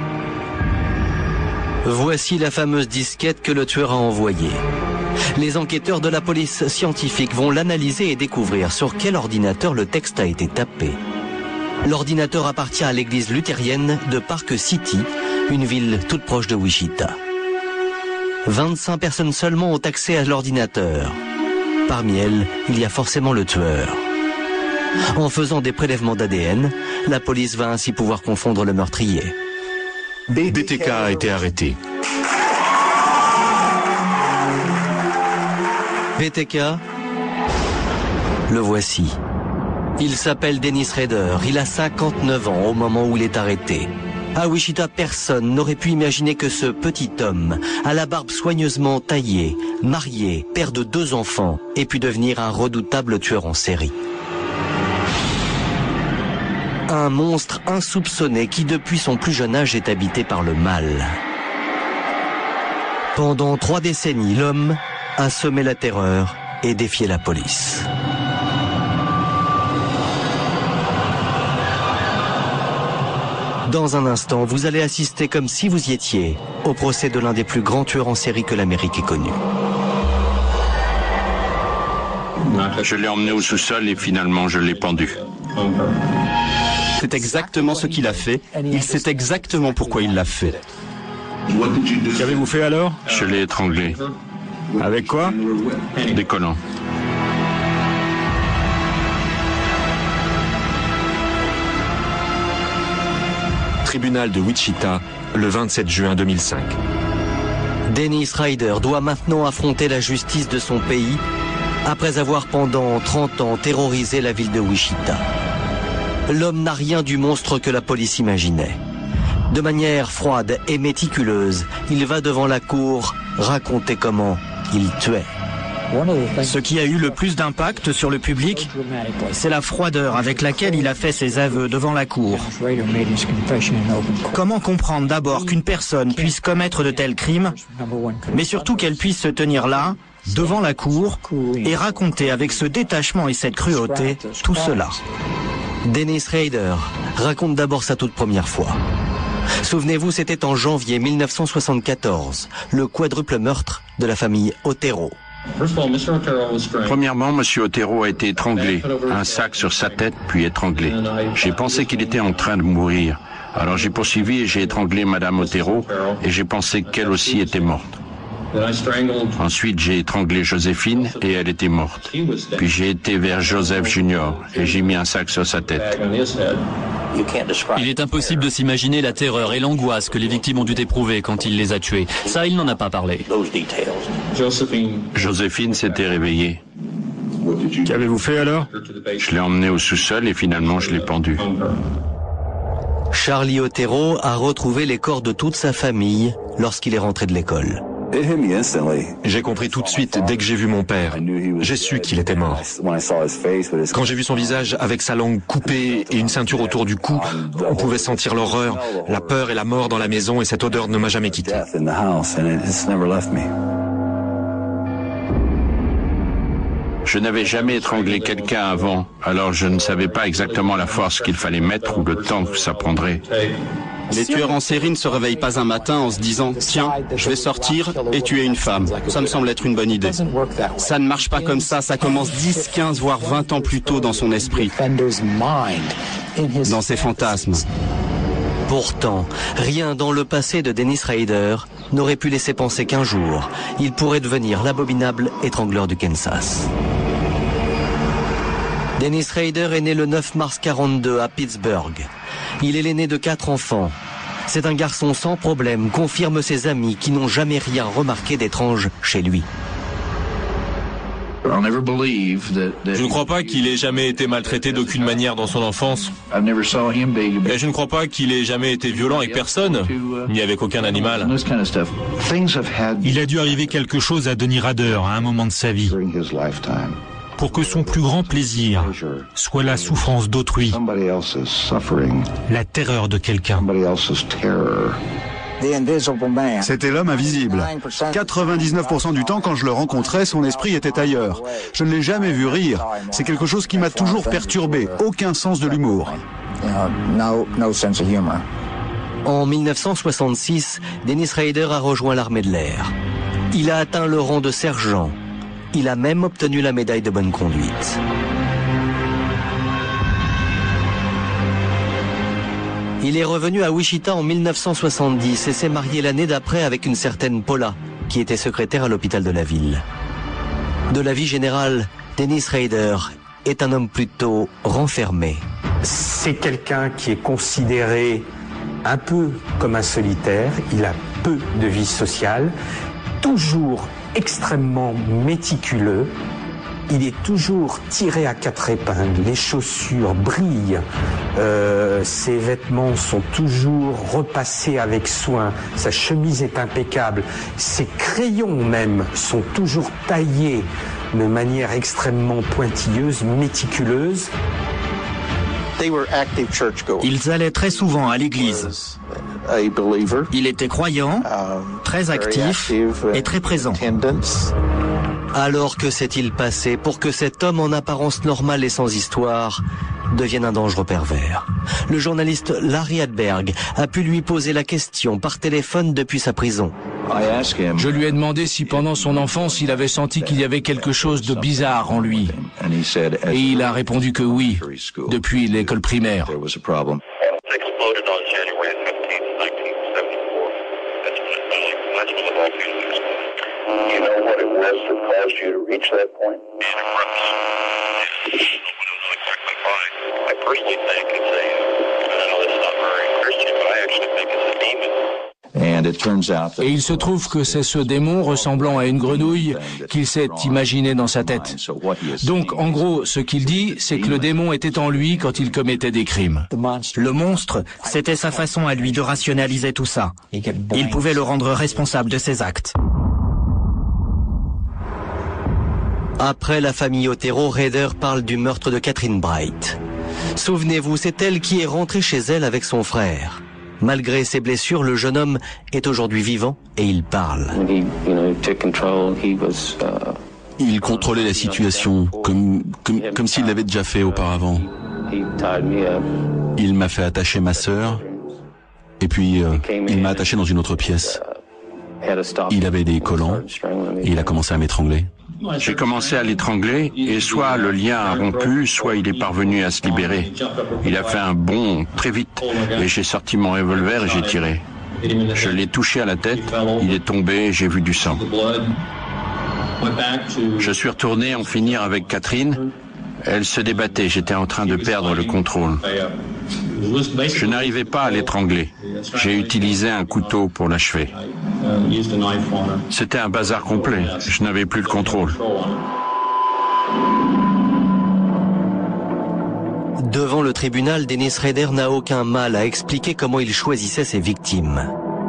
Voici la fameuse disquette que le tueur a envoyée. Les enquêteurs de la police scientifique vont l'analyser et découvrir sur quel ordinateur le texte a été tapé. L'ordinateur appartient à l'église luthérienne de Park City, une ville toute proche de Wichita. 25 personnes seulement ont accès à l'ordinateur. Parmi elles, il y a forcément le tueur. En faisant des prélèvements d'ADN, la police va ainsi pouvoir confondre le meurtrier. BTK a été arrêté. BTK, le voici. Il s'appelle Dennis Rader, il a 59 ans au moment où il est arrêté. À Wichita, personne n'aurait pu imaginer que ce petit homme, à la barbe soigneusement taillée, marié, père de 2 enfants, ait pu devenir un redoutable tueur en série. Un monstre insoupçonné qui depuis son plus jeune âge est habité par le mal. Pendant 3 décennies, l'homme a semé la terreur et défié la police. Dans un instant, vous allez assister comme si vous y étiez au procès de l'un des plus grands tueurs en série que l'Amérique ait connu. Je l'ai emmené au sous-sol et finalement je l'ai pendu. C'est exactement ce qu'il a fait. Il sait exactement pourquoi il l'a fait. Qu'avez-vous fait alors? Je l'ai étranglé. Avec quoi? Des collants. Tribunal de Wichita, le 27 juin 2005. Dennis Rader doit maintenant affronter la justice de son pays après avoir pendant 30 ans terrorisé la ville de Wichita. L'homme n'a rien du monstre que la police imaginait. De manière froide et méticuleuse, il va devant la cour raconter comment il tuait. Ce qui a eu le plus d'impact sur le public, c'est la froideur avec laquelle il a fait ses aveux devant la cour. Comment comprendre d'abord qu'une personne puisse commettre de tels crimes, mais surtout qu'elle puisse se tenir là, devant la cour, et raconter avec ce détachement et cette cruauté tout cela. Dennis Rader raconte d'abord sa toute première fois. Souvenez-vous, c'était en janvier 1974, le quadruple meurtre de la famille Otero. Premièrement, M. Otero a été étranglé, un sac sur sa tête, puis étranglé. J'ai pensé qu'il était en train de mourir. Alors j'ai poursuivi et j'ai étranglé Mme Otero, et j'ai pensé qu'elle aussi était morte. Ensuite, j'ai étranglé Joséphine, et elle était morte. Puis j'ai été vers Joseph Jr., et j'ai mis un sac sur sa tête. Il est impossible de s'imaginer la terreur et l'angoisse que les victimes ont dû éprouver quand il les a tuées. Ça, il n'en a pas parlé. Joséphine s'était réveillée. Qu'avez-vous fait alors? Je l'ai emmené au sous-sol et finalement je l'ai pendu. Charlie Otero a retrouvé les corps de toute sa famille lorsqu'il est rentré de l'école. J'ai compris tout de suite dès que j'ai vu mon père. J'ai su qu'il était mort. Quand j'ai vu son visage avec sa langue coupée et une ceinture autour du cou, on pouvait sentir l'horreur, la peur et la mort dans la maison et cette odeur ne m'a jamais quitté. Je n'avais jamais étranglé quelqu'un avant, alors je ne savais pas exactement la force qu'il fallait mettre ou le temps que ça prendrait. Les tueurs en série ne se réveillent pas un matin en se disant « Tiens, je vais sortir et tuer une femme ». Ça me semble être une bonne idée. Ça ne marche pas comme ça commence 10, 15, voire 20 ans plus tôt dans son esprit, dans ses fantasmes. Pourtant, rien dans le passé de Dennis Rader n'aurait pu laisser penser qu'un jour, il pourrait devenir l'abominable étrangleur du Kansas. Dennis Rader est né le 9 mars 1942 à Pittsburgh. Il est l'aîné de 4 enfants. C'est un garçon sans problème, confirment ses amis qui n'ont jamais rien remarqué d'étrange chez lui. Je ne crois pas qu'il ait jamais été maltraité d'aucune manière dans son enfance. Et je ne crois pas qu'il ait jamais été violent avec personne, ni avec aucun animal. Il a dû arriver quelque chose à Dennis Rader à un moment de sa vie, pour que son plus grand plaisir soit la souffrance d'autrui, la terreur de quelqu'un. C'était l'homme invisible. 99% du temps, quand je le rencontrais, son esprit était ailleurs. Je ne l'ai jamais vu rire. C'est quelque chose qui m'a toujours perturbé. Aucun sens de l'humour. En 1966, Dennis Rader a rejoint l'armée de l'air. Il a atteint le rang de sergent. Il a même obtenu la médaille de bonne conduite. Il est revenu à Wichita en 1970 et s'est marié l'année d'après avec une certaine Paula, qui était secrétaire à l'hôpital de la ville. De la vie générale, Dennis Rader est un homme plutôt renfermé. C'est quelqu'un qui est considéré un peu comme un solitaire. Il a peu de vie sociale, toujours extrêmement méticuleux. Il est toujours tiré à 4 épingles, les chaussures brillent, ses vêtements sont toujours repassés avec soin, sa chemise est impeccable, ses crayons même sont toujours taillés de manière extrêmement pointilleuse, méticuleuse. Ils allaient très souvent à l'église. Il était croyant, très actif et très présent. Alors que s'est-il passé pour que cet homme en apparence normal et sans histoire devienne un dangereux pervers? Le journaliste Larry Hadberg a pu lui poser la question par téléphone depuis sa prison. Je lui ai demandé si pendant son enfance il avait senti qu'il y avait quelque chose de bizarre en lui. Et il a répondu que oui, depuis l'école primaire. Et il se trouve que c'est ce démon ressemblant à une grenouille qu'il s'est imaginé dans sa tête. Donc, en gros, ce qu'il dit, c'est que le démon était en lui quand il commettait des crimes. Le monstre, c'était sa façon à lui de rationaliser tout ça. Il pouvait le rendre responsable de ses actes. Après la famille Otero, Rader parle du meurtre de Catherine Bright. Souvenez-vous, c'est elle qui est rentrée chez elle avec son frère. Malgré ses blessures, le jeune homme est aujourd'hui vivant et il parle. Il contrôlait la situation comme s'il l'avait déjà fait auparavant. Il m'a fait attacher ma sœur et puis il m'a attaché dans une autre pièce. Il avait des collants et il a commencé à m'étrangler. J'ai commencé à l'étrangler et soit le lien a rompu, soit il est parvenu à se libérer. Il a fait un bond très vite et j'ai sorti mon revolver et j'ai tiré. Je l'ai touché à la tête, il est tombé et j'ai vu du sang. Je suis retourné en finir avec Catherine. Elle se débattait, j'étais en train de perdre le contrôle. Je n'arrivais pas à l'étrangler. J'ai utilisé un couteau pour l'achever. C'était un bazar complet. Je n'avais plus le contrôle. Devant le tribunal, Dennis Rader n'a aucun mal à expliquer comment il choisissait ses victimes.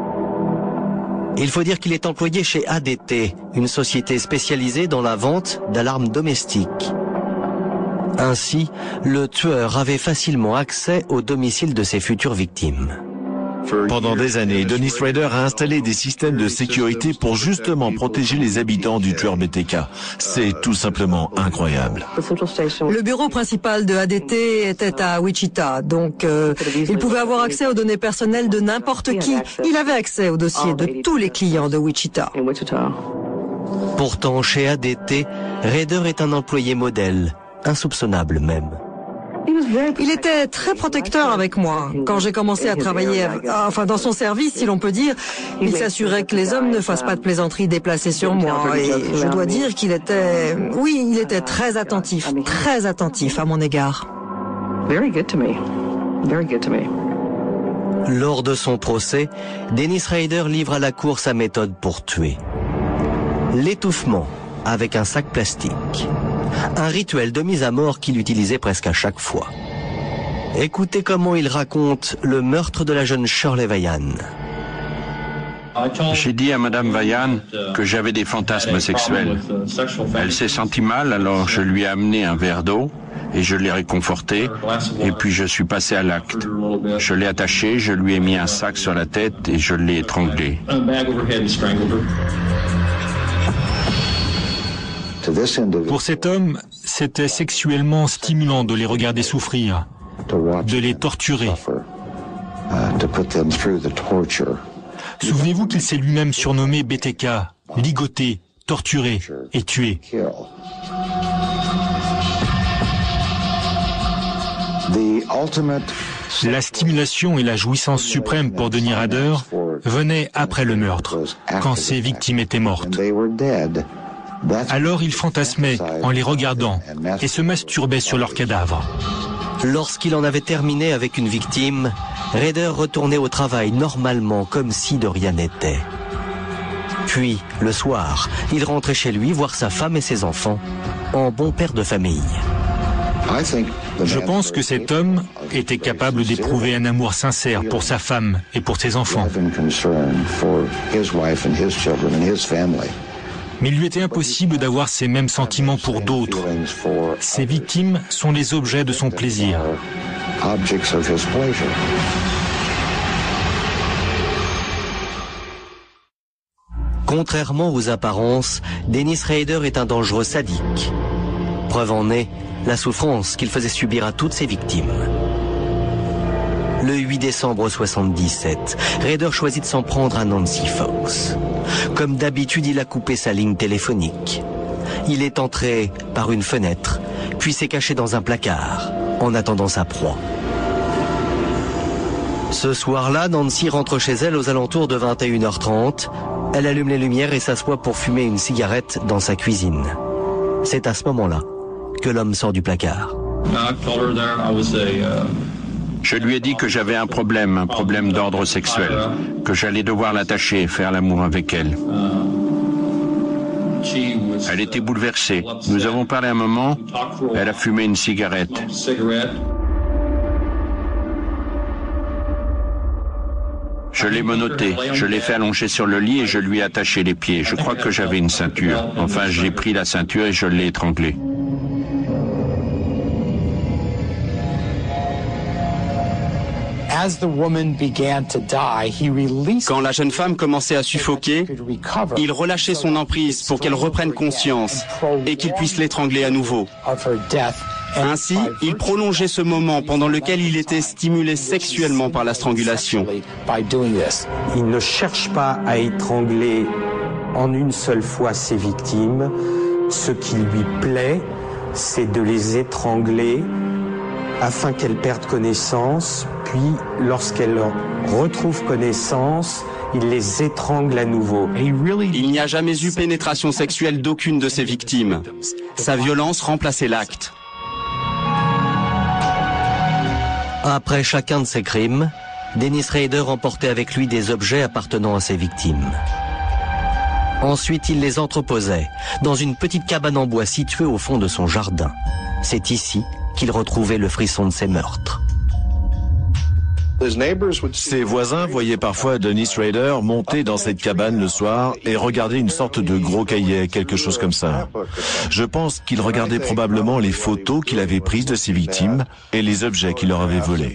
Il faut dire qu'il est employé chez ADT, une société spécialisée dans la vente d'alarmes domestiques. Ainsi, le tueur avait facilement accès au domicile de ses futures victimes. Pendant des années, Dennis Rader a installé des systèmes de sécurité pour justement protéger les habitants du tueur BTK. C'est tout simplement incroyable. Le bureau principal de ADT était à Wichita, donc il pouvait avoir accès aux données personnelles de n'importe qui. Il avait accès aux dossiers de tous les clients de Wichita. Pourtant, chez ADT, Rader est un employé modèle, insoupçonnable même. Il était très protecteur avec moi. Quand j'ai commencé à travailler, dans son service, si l'on peut dire, il s'assurait que les hommes ne fassent pas de plaisanteries déplacées sur moi. Et je dois dire qu'il était, il était très attentif à mon égard. Lors de son procès, Dennis Rader livre à la cour sa méthode pour tuer. L'étouffement avec un sac plastique. Un rituel de mise à mort qu'il utilisait presque à chaque fois. Écoutez comment il raconte le meurtre de la jeune Shirley Vayan. J'ai dit à Madame Vayan que j'avais des fantasmes sexuels. Elle s'est sentie mal, alors je lui ai amené un verre d'eau et je l'ai réconfortée et puis je suis passé à l'acte. Je l'ai attachée, je lui ai mis un sac sur la tête et je l'ai étranglée. Pour cet homme, c'était sexuellement stimulant de les regarder souffrir, de les torturer. Souvenez-vous qu'il s'est lui-même surnommé BTK, ligoté, torturé et tué. La stimulation et la jouissance suprême pour Dennis Rader venaient après le meurtre, quand ses victimes étaient mortes. Alors il fantasmait en les regardant et se masturbait sur leurs cadavres. Lorsqu'il en avait terminé avec une victime, Rader retournait au travail normalement comme si de rien n'était. Puis, le soir, il rentrait chez lui voir sa femme et ses enfants, en bon père de famille. Je pense que cet homme était capable d'éprouver un amour sincère pour sa femme et pour ses enfants. Mais il lui était impossible d'avoir ces mêmes sentiments pour d'autres. Ses victimes sont les objets de son plaisir. Contrairement aux apparences, Dennis Rader est un dangereux sadique. Preuve en est la souffrance qu'il faisait subir à toutes ses victimes. Le 8 décembre 1977, Rader choisit de s'en prendre à Nancy Fox. Comme d'habitude, il a coupé sa ligne téléphonique. Il est entré par une fenêtre, puis s'est caché dans un placard, en attendant sa proie. Ce soir-là, Nancy rentre chez elle aux alentours de 21h30. Elle allume les lumières et s'assoit pour fumer une cigarette dans sa cuisine. C'est à ce moment-là que l'homme sort du placard. Je lui ai dit que j'avais un problème d'ordre sexuel, que j'allais devoir l'attacher et faire l'amour avec elle. Elle était bouleversée. Nous avons parlé un moment, elle a fumé une cigarette. Je l'ai menotté, je l'ai fait allonger sur le lit et je lui ai attaché les pieds. Je crois que j'avais une ceinture. Enfin, j'ai pris la ceinture et je l'ai étranglée. Quand la jeune femme commençait à suffoquer, il relâchait son emprise pour qu'elle reprenne conscience et qu'il puisse l'étrangler à nouveau. Ainsi, il prolongeait ce moment pendant lequel il était stimulé sexuellement par la strangulation. Il ne cherche pas à étrangler en une seule fois ses victimes. Ce qui lui plaît, c'est de les étrangler afin qu'elles perdent connaissance, puis lorsqu'elles retrouvent connaissance, il les étrangle à nouveau. Il n'y a jamais eu pénétration sexuelle d'aucune de ses victimes. Sa violence remplaçait l'acte. Après chacun de ces crimes, Dennis Rader emportait avec lui des objets appartenant à ses victimes. Ensuite, il les entreposait dans une petite cabane en bois située au fond de son jardin. C'est ici qu'il retrouvait le frisson de ses meurtres. Ses voisins voyaient parfois Dennis Rader monter dans cette cabane le soir et regarder une sorte de gros cahier, quelque chose comme ça. Je pense qu'il regardait probablement les photos qu'il avait prises de ses victimes et les objets qu'il leur avait volés.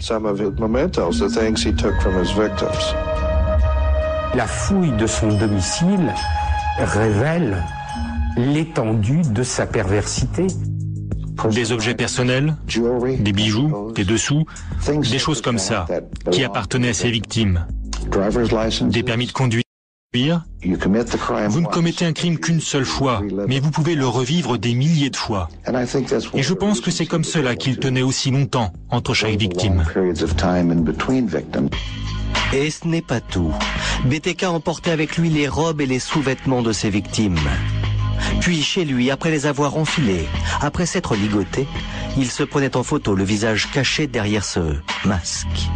La fouille de son domicile révèle l'étendue de sa perversité. Des objets personnels, des bijoux, des dessous, des choses comme ça, qui appartenaient à ses victimes. Des permis de conduire. Vous ne commettez un crime qu'une seule fois, mais vous pouvez le revivre des milliers de fois. Et je pense que c'est comme cela qu'il tenait aussi longtemps entre chaque victime. Et ce n'est pas tout. BTK emportait avec lui les robes et les sous-vêtements de ses victimes. Puis chez lui, après les avoir enfilés, après s'être ligoté, il se prenait en photo le visage caché derrière ce masque.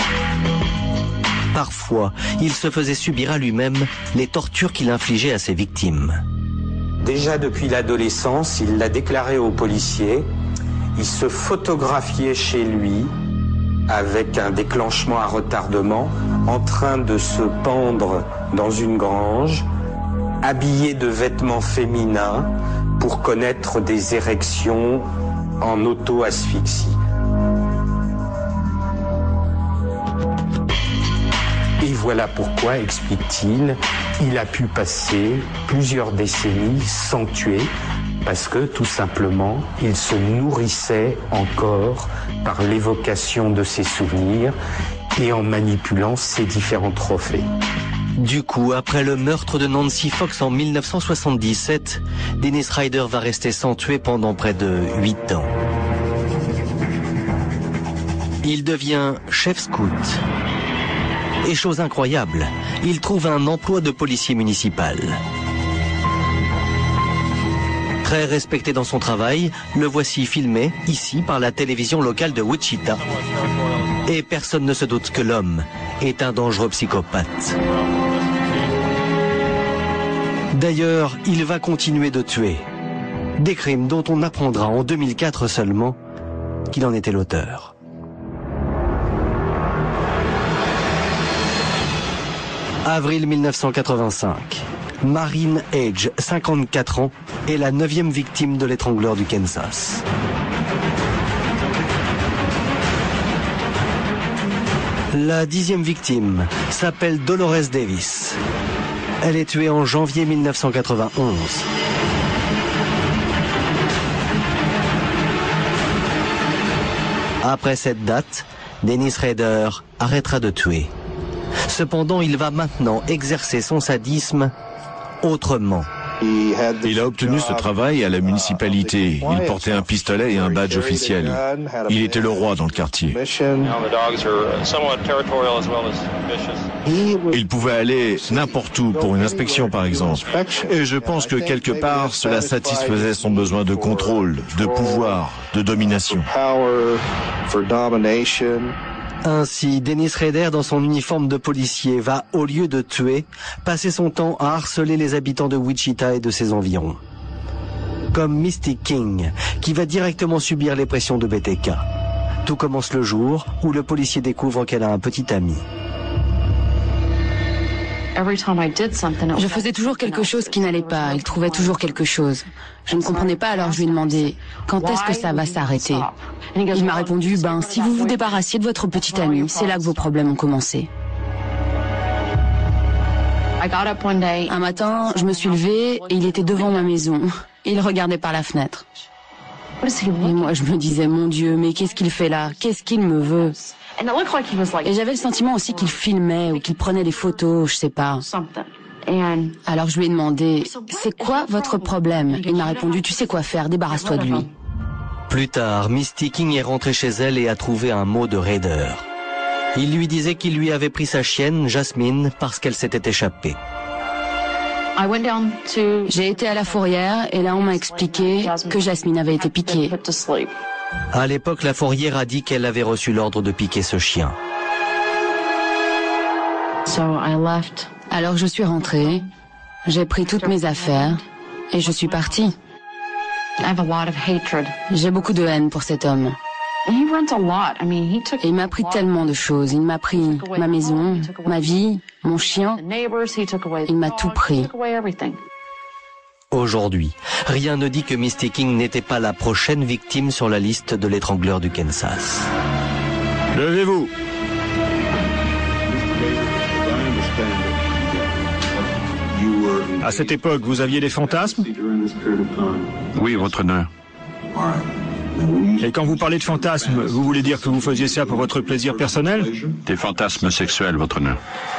Parfois, il se faisait subir à lui-même les tortures qu'il infligeait à ses victimes. Déjà depuis l'adolescence, il l'a déclaré aux policiers. Il se photographiait chez lui avec un déclenchement à retardement, en train de se pendre dans une grange, habillé de vêtements féminins pour connaître des érections en auto-asphyxie. Et voilà pourquoi, explique-t-il, il a pu passer plusieurs décennies sans tuer, parce que tout simplement, il se nourrissait encore par l'évocation de ses souvenirs et en manipulant ses différents trophées. Du coup, après le meurtre de Nancy Fox en 1977, Dennis Rader va rester sans tuer pendant près de 8 ans. Il devient chef scout. Et chose incroyable, il trouve un emploi de policier municipal. Très respecté dans son travail, le voici filmé, ici, par la télévision locale de Wichita. Et personne ne se doute que l'homme est un dangereux psychopathe. D'ailleurs, il va continuer de tuer. Des crimes dont on apprendra en 2004 seulement qu'il en était l'auteur. Avril 1985. Marine Edge, 54 ans, est la 9e victime de l'étrangleur du Kansas. La 10e victime s'appelle Dolores Davis. Elle est tuée en janvier 1991. Après cette date, Dennis Rader arrêtera de tuer. Cependant, il va maintenant exercer son sadisme autrement. Il a obtenu ce travail à la municipalité. Il portait un pistolet et un badge officiel. Il était le roi dans le quartier. Il pouvait aller n'importe où pour une inspection, par exemple. Et je pense que quelque part, cela satisfaisait son besoin de contrôle, de pouvoir, de domination. Ainsi, Dennis Rader, dans son uniforme de policier, va, au lieu de tuer, passer son temps à harceler les habitants de Wichita et de ses environs. Comme Mystique King, qui va directement subir les pressions de BTK. Tout commence le jour où le policier découvre qu'elle a un petit ami. Je faisais toujours quelque chose qui n'allait pas. Il trouvait toujours quelque chose. Je ne comprenais pas, alors je lui ai demandé « Quand est-ce que ça va s'arrêter ?» Il m'a répondu « Si vous vous débarrassiez de votre petite amie, c'est là que vos problèmes ont commencé. » Un matin, je me suis levée et il était devant ma maison. Il regardait par la fenêtre. Et moi, je me disais « Mon Dieu, mais qu'est-ce qu'il fait là? Qu'est-ce qu'il me veut ?» Et j'avais le sentiment aussi qu'il filmait ou qu'il prenait des photos, je sais pas. Alors je lui ai demandé, c'est quoi votre problème? Il m'a répondu, tu sais quoi faire, débarrasse-toi de lui. Plus tard, Mystique King est rentrée chez elle et a trouvé un mot de Rader. Il lui disait qu'il lui avait pris sa chienne, Jasmine, parce qu'elle s'était échappée. J'ai été à la fourrière et là on m'a expliqué que Jasmine avait été piquée. À l'époque, la fourrière a dit qu'elle avait reçu l'ordre de piquer ce chien. Alors je suis rentrée, j'ai pris toutes mes affaires et je suis partie. J'ai beaucoup de haine pour cet homme. Et il m'a pris tellement de choses. Il m'a pris ma maison, ma vie, mon chien. Il m'a tout pris. Aujourd'hui, rien ne dit que Mystique King n'était pas la prochaine victime sur la liste de l'étrangleur du Kansas. Levez-vous. À cette époque, vous aviez des fantasmes? Oui, votre honneur. Et quand vous parlez de fantasmes, vous voulez dire que vous faisiez ça pour votre plaisir personnel? Des fantasmes sexuels, votre honneur.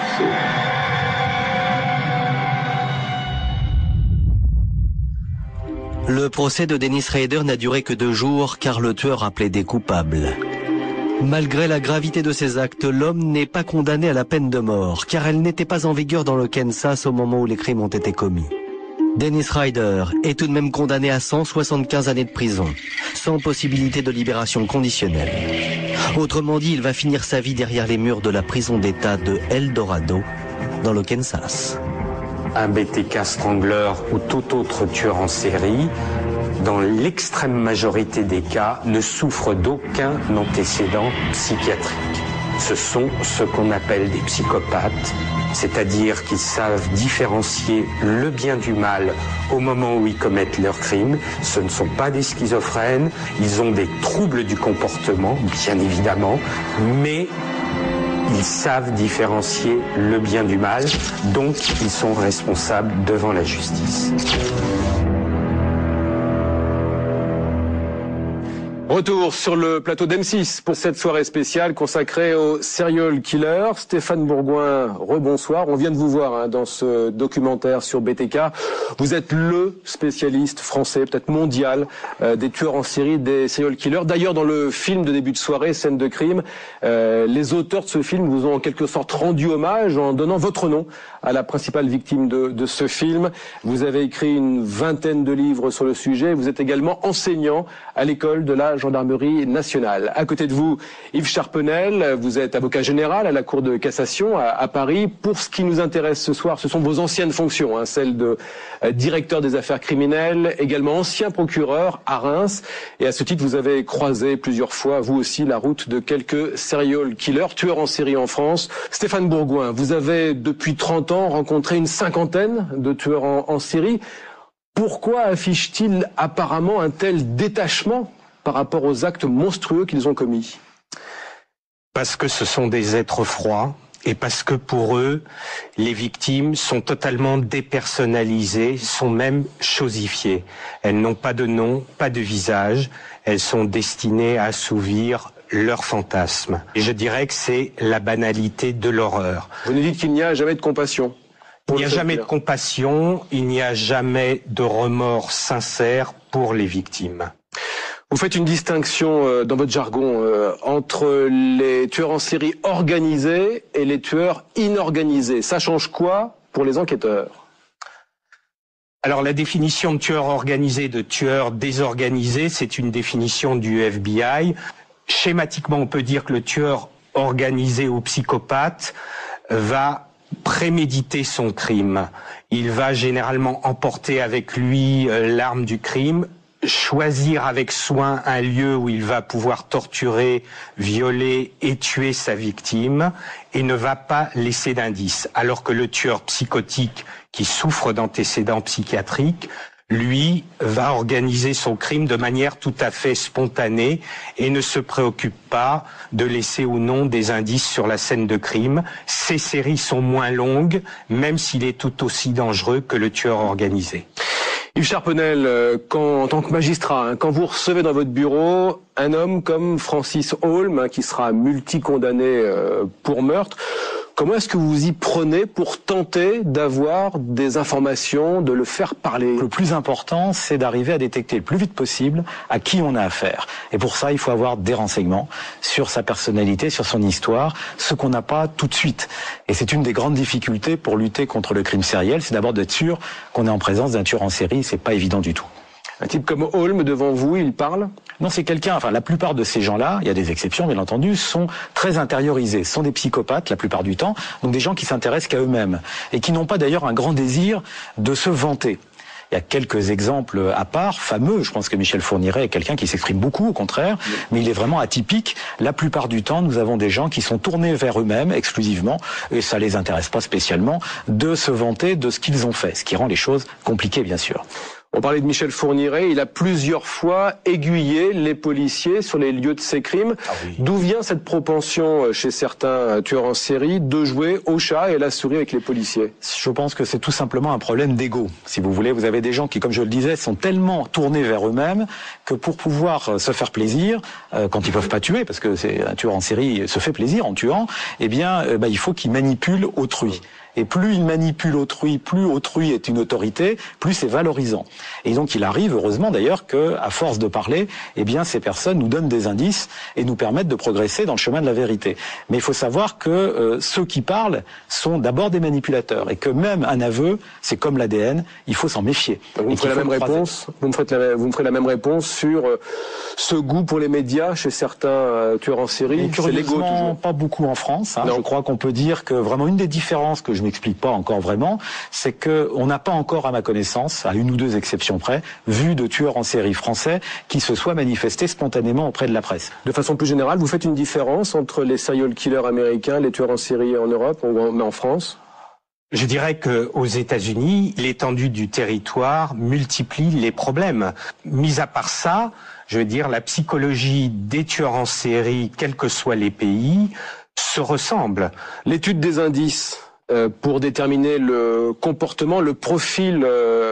Le procès de Dennis Rader n'a duré que 2 jours car le tueur a plaidé coupable. Malgré la gravité de ses actes, l'homme n'est pas condamné à la peine de mort car elle n'était pas en vigueur dans le Kansas au moment où les crimes ont été commis. Dennis Rader est tout de même condamné à 175 années de prison, sans possibilité de libération conditionnelle. Autrement dit, il va finir sa vie derrière les murs de la prison d'État de El Dorado, dans le Kansas. Un BTK strangleur ou tout autre tueur en série, dans l'extrême majorité des cas, ne souffre d'aucun antécédent psychiatrique. Ce sont ce qu'on appelle des psychopathes, c'est-à-dire qu'ils savent différencier le bien du mal au moment où ils commettent leurs crimes. Ce ne sont pas des schizophrènes, ils ont des troubles du comportement, bien évidemment, mais ils savent différencier le bien du mal, donc ils sont responsables devant la justice. Retour sur le plateau d'M6 pour cette soirée spéciale consacrée au serial killer. Stéphane Bourgoin, rebonsoir. On vient de vous voir dans ce documentaire sur BTK. Vous êtes le spécialiste français, peut-être mondial, des tueurs en série, des serial killers. D'ailleurs, dans le film de début de soirée, Scène de crime, les auteurs de ce film vous ont en quelque sorte rendu hommage en donnant votre nom à la principale victime de ce film. Vous avez écrit une 20aine de livres sur le sujet. Vous êtes également enseignant à l'école de la gendarmerie nationale. À côté de vous, Yves Charpenel, vous êtes avocat général à la Cour de cassation à Paris. Pour ce qui nous intéresse ce soir, ce sont vos anciennes fonctions, celles de directeur des affaires criminelles, également ancien procureur à Reims. Et à ce titre, vous avez croisé plusieurs fois, vous aussi, la route de quelques serial killers, tueurs en série en France. Stéphane Bourgoin, vous avez depuis 30 ans rencontré une 50aine de tueurs en série. Pourquoi affiche-t-il apparemment un tel détachement par rapport aux actes monstrueux qu'ils ont commis? Parce que ce sont des êtres froids et parce que pour eux, les victimes sont totalement dépersonnalisées, sont même chosifiées. Elles n'ont pas de nom, pas de visage, elles sont destinées à assouvir leurs fantasmes. Et je dirais que c'est la banalité de l'horreur. Vous nous dites qu'il n'y a jamais de compassion. Il n'y a jamais de compassion, il n'y a jamais de remords sincères pour les victimes. Vous faites une distinction dans votre jargon entre les tueurs en série organisés et les tueurs inorganisés. Ça change quoi pour les enquêteurs ? Alors la définition de tueur organisé, de tueur désorganisé, c'est une définition du FBI. Schématiquement, on peut dire que le tueur organisé ou psychopathe va préméditer son crime. Il va généralement emporter avec lui l'arme du crime, choisir avec soin un lieu où il va pouvoir torturer, violer et tuer sa victime et ne va pas laisser d'indices. Alors que le tueur psychotique qui souffre d'antécédents psychiatriques, lui, va organiser son crime de manière tout à fait spontanée et ne se préoccupe pas de laisser ou non des indices sur la scène de crime. Ces séries sont moins longues, même s'il est tout aussi dangereux que le tueur organisé. Yves Charpenel, en tant que magistrat, quand vous recevez dans votre bureau un homme comme Francis Holm, qui sera multicondamné pour meurtre, comment est-ce que vous y prenez pour tenter d'avoir des informations, de le faire parler ? Le plus important, c'est d'arriver à détecter le plus vite possible à qui on a affaire. Et pour ça, il faut avoir des renseignements sur sa personnalité, sur son histoire, ce qu'on n'a pas tout de suite. Et c'est une des grandes difficultés pour lutter contre le crime sériel, c'est d'abord d'être sûr qu'on est en présence d'un tueur en série, c'est pas évident du tout. Un type comme Holm, devant vous, il parle ? Non, c'est quelqu'un, enfin la plupart de ces gens-là, il y a des exceptions bien entendu, sont très intériorisés, sont des psychopathes la plupart du temps, donc des gens qui s'intéressent qu'à eux-mêmes et qui n'ont pas d'ailleurs un grand désir de se vanter. Il y a quelques exemples à part, fameux, je pense que Michel Fourniret est quelqu'un qui s'exprime beaucoup, au contraire, mais il est vraiment atypique. La plupart du temps, nous avons des gens qui sont tournés vers eux-mêmes exclusivement, et ça les intéresse pas spécialement, de se vanter de ce qu'ils ont fait, ce qui rend les choses compliquées bien sûr. On parlait de Michel Fourniret, il a plusieurs fois aiguillé les policiers sur les lieux de ces crimes. Ah oui. D'où vient cette propension chez certains tueurs en série de jouer au chat et à la souris avec les policiers ? Je pense que c'est tout simplement un problème d'ego. Si vous voulez, vous avez des gens qui, comme je le disais, sont tellement tournés vers eux-mêmes que pour pouvoir se faire plaisir, quand ils peuvent pas tuer, parce que c'est un tueur en série se fait plaisir en tuant, eh bien, il faut qu'il manipule autrui. Et plus il manipule autrui, plus autrui est une autorité, plus c'est valorisant. Et donc il arrive, heureusement d'ailleurs, que à force de parler, eh bien ces personnes nous donnent des indices et nous permettent de progresser dans le chemin de la vérité. Mais il faut savoir que ceux qui parlent sont d'abord des manipulateurs et que même un aveu, c'est comme l'ADN, il faut s'en méfier. Vous me ferez la même réponse. Vous me ferez la même réponse sur ce goût pour les médias chez certains tueurs en série. Curieusement, pas beaucoup en France. Je crois qu'on peut dire que vraiment une des différences que je m'explique pas encore vraiment, c'est que on n'a pas encore, à ma connaissance, à une ou deux exceptions près, vu de tueurs en série français qui se soient manifestés spontanément auprès de la presse. De façon plus générale, vous faites une différence entre les serial killers américains, les tueurs en série en Europe ou en France ? Je dirais qu'aux États-Unis, l'étendue du territoire multiplie les problèmes. Mis à part ça, je veux dire, la psychologie des tueurs en série, quels que soient les pays, se ressemble. L'étude des indices pour déterminer le comportement, le profil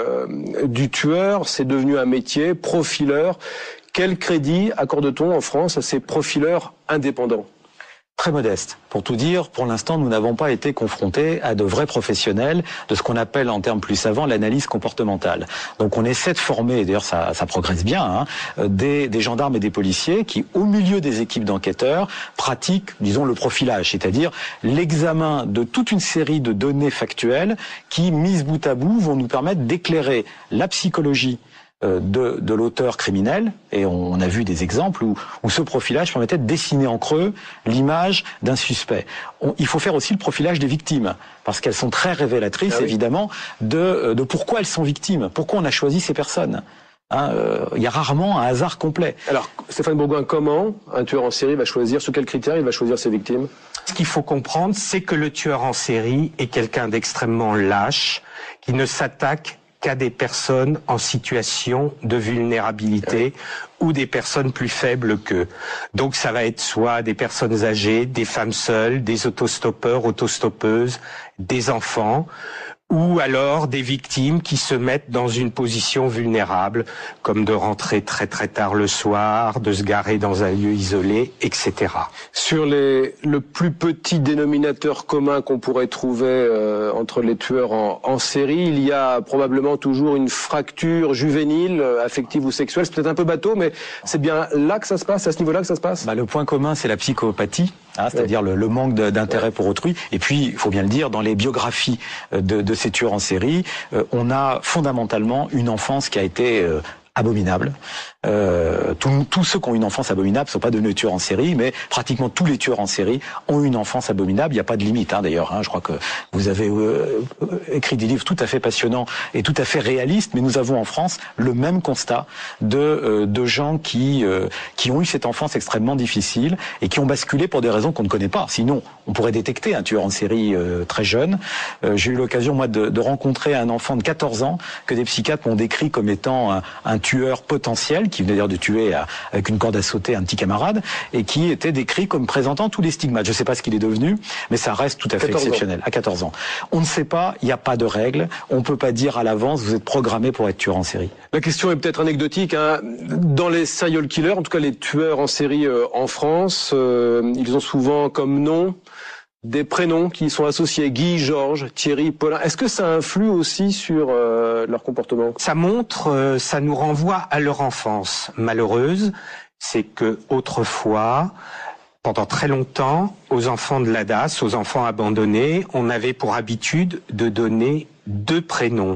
du tueur, c'est devenu un métier, profileur. Quel crédit accorde-t-on en France à ces profileurs indépendants ? Très modeste. Pour tout dire, pour l'instant, nous n'avons pas été confrontés à de vrais professionnels de ce qu'on appelle, en termes plus savants, l'analyse comportementale. Donc on essaie de former, et d'ailleurs ça progresse bien, des gendarmes et des policiers qui, au milieu des équipes d'enquêteurs, pratiquent, disons, le profilage, c'est-à-dire l'examen de toute une série de données factuelles qui, mises bout à bout, vont nous permettre d'éclairer la psychologie de l'auteur criminel, et on a vu des exemples où ce profilage permettait de dessiner en creux l'image d'un suspect. Il faut faire aussi le profilage des victimes, parce qu'elles sont très révélatrices, évidemment, de pourquoi elles sont victimes, pourquoi on a choisi ces personnes. Il y a rarement un hasard complet. Alors, Stéphane Bourgoin, comment un tueur en série va choisir, sur quels critères il va choisir ses victimes ? Ce qu'il faut comprendre, c'est que le tueur en série est quelqu'un d'extrêmement lâche, qui ne s'attaque qu'à des personnes en situation de vulnérabilité ou des personnes plus faibles qu'eux. Donc ça va être soit des personnes âgées, des femmes seules, des autostoppeurs, autostoppeuses, des enfants, ou alors des victimes qui se mettent dans une position vulnérable, comme de rentrer très très tard le soir, de se garer dans un lieu isolé, etc. Sur le plus petit dénominateur commun qu'on pourrait trouver entre les tueurs en série, il y a probablement toujours une fracture juvénile, affective ou sexuelle. C'est peut-être un peu bateau, mais c'est bien là que ça se passe, à ce niveau-là que ça se passe. Le point commun, c'est la psychopathie, c'est-à-dire le manque d'intérêt pour autrui. Et puis, il faut bien le dire, dans les biographies de ces tueurs en série, on a fondamentalement une enfance qui a été abominable. Tous ceux qui ont une enfance abominable ne sont pas devenus tueurs en série, mais pratiquement tous les tueurs en série ont une enfance abominable. Il n'y a pas de limite, d'ailleurs. Je crois que vous avez écrit des livres tout à fait passionnants et tout à fait réalistes, mais nous avons en France le même constat de gens qui ont eu cette enfance extrêmement difficile et qui ont basculé pour des raisons qu'on ne connaît pas. Sinon, on pourrait détecter un tueur en série très jeune. J'ai eu l'occasion, moi, de rencontrer un enfant de 14 ans que des psychiatres m'ont décrit comme étant un tueur potentiel, qui venait d'ailleurs de tuer avec une corde à sauter un petit camarade, et qui était décrit comme présentant tous les stigmates. Je ne sais pas ce qu'il est devenu, mais ça reste tout à fait exceptionnel. À 14 ans. On ne sait pas, il n'y a pas de règles, on ne peut pas dire à l'avance, vous êtes programmé pour être tueur en série. La question est peut-être anecdotique. Dans les serial killers, en tout cas les tueurs en série en France, ils ont souvent comme nom des prénoms qui sont associés, Guy, Georges, Thierry, Paulin. Est-ce que ça influe aussi sur leur comportement? Ça montre, ça nous renvoie à leur enfance malheureuse. C'est que autrefois, pendant très longtemps, aux enfants de la DAS, aux enfants abandonnés, on avait pour habitude de donner 2 prénoms.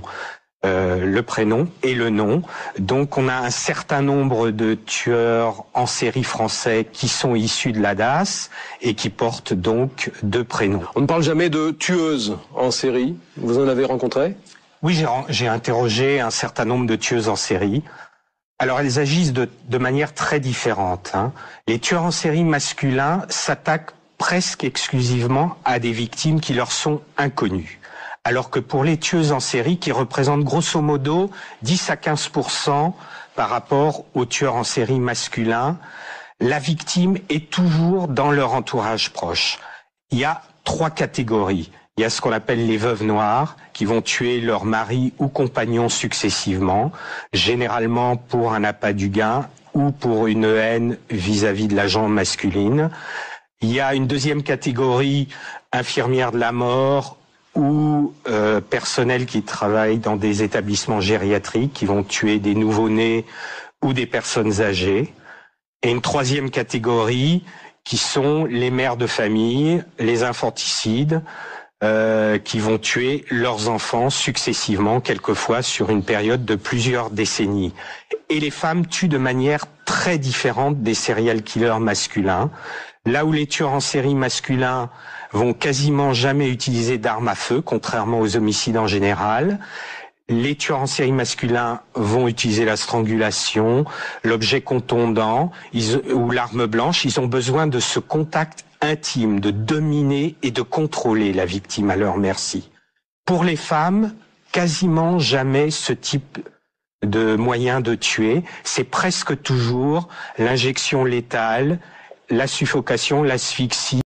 Le prénom et le nom. Donc on a un certain nombre de tueurs en série français qui sont issus de la DAS et qui portent donc 2 prénoms. On ne parle jamais de tueuses en série. Vous en avez rencontré? Oui, j'ai interrogé un certain nombre de tueuses en série. Alors elles agissent de manière très différente. Les tueurs en série masculins s'attaquent presque exclusivement à des victimes qui leur sont inconnues. Alors que pour les tueuses en série, qui représentent grosso modo 10 à 15% par rapport aux tueurs en série masculins, la victime est toujours dans leur entourage proche. Il y a 3 catégories. Il y a ce qu'on appelle les veuves noires, qui vont tuer leur mari ou compagnon successivement, généralement pour un appât du gain ou pour une haine vis-à-vis de l'agent masculine. Il y a une deuxième catégorie, infirmières de la mort, ou personnel qui travaille dans des établissements gériatriques qui vont tuer des nouveau-nés ou des personnes âgées. Et une 3e catégorie qui sont les mères de famille, les infanticides, qui vont tuer leurs enfants successivement, quelquefois sur une période de plusieurs décennies. Et les femmes tuent de manière très différente des serial killers masculins. Là où les tueurs en série masculins vont quasiment jamais utiliser d'armes à feu, contrairement aux homicides en général, les tueurs en série masculins vont utiliser la strangulation, l'objet contondant ou l'arme blanche. Ils ont besoin de ce contact intime, de dominer et de contrôler la victime à leur merci. Pour les femmes, quasiment jamais ce type de moyen de tuer. C'est presque toujours l'injection létale, la suffocation, l'asphyxie.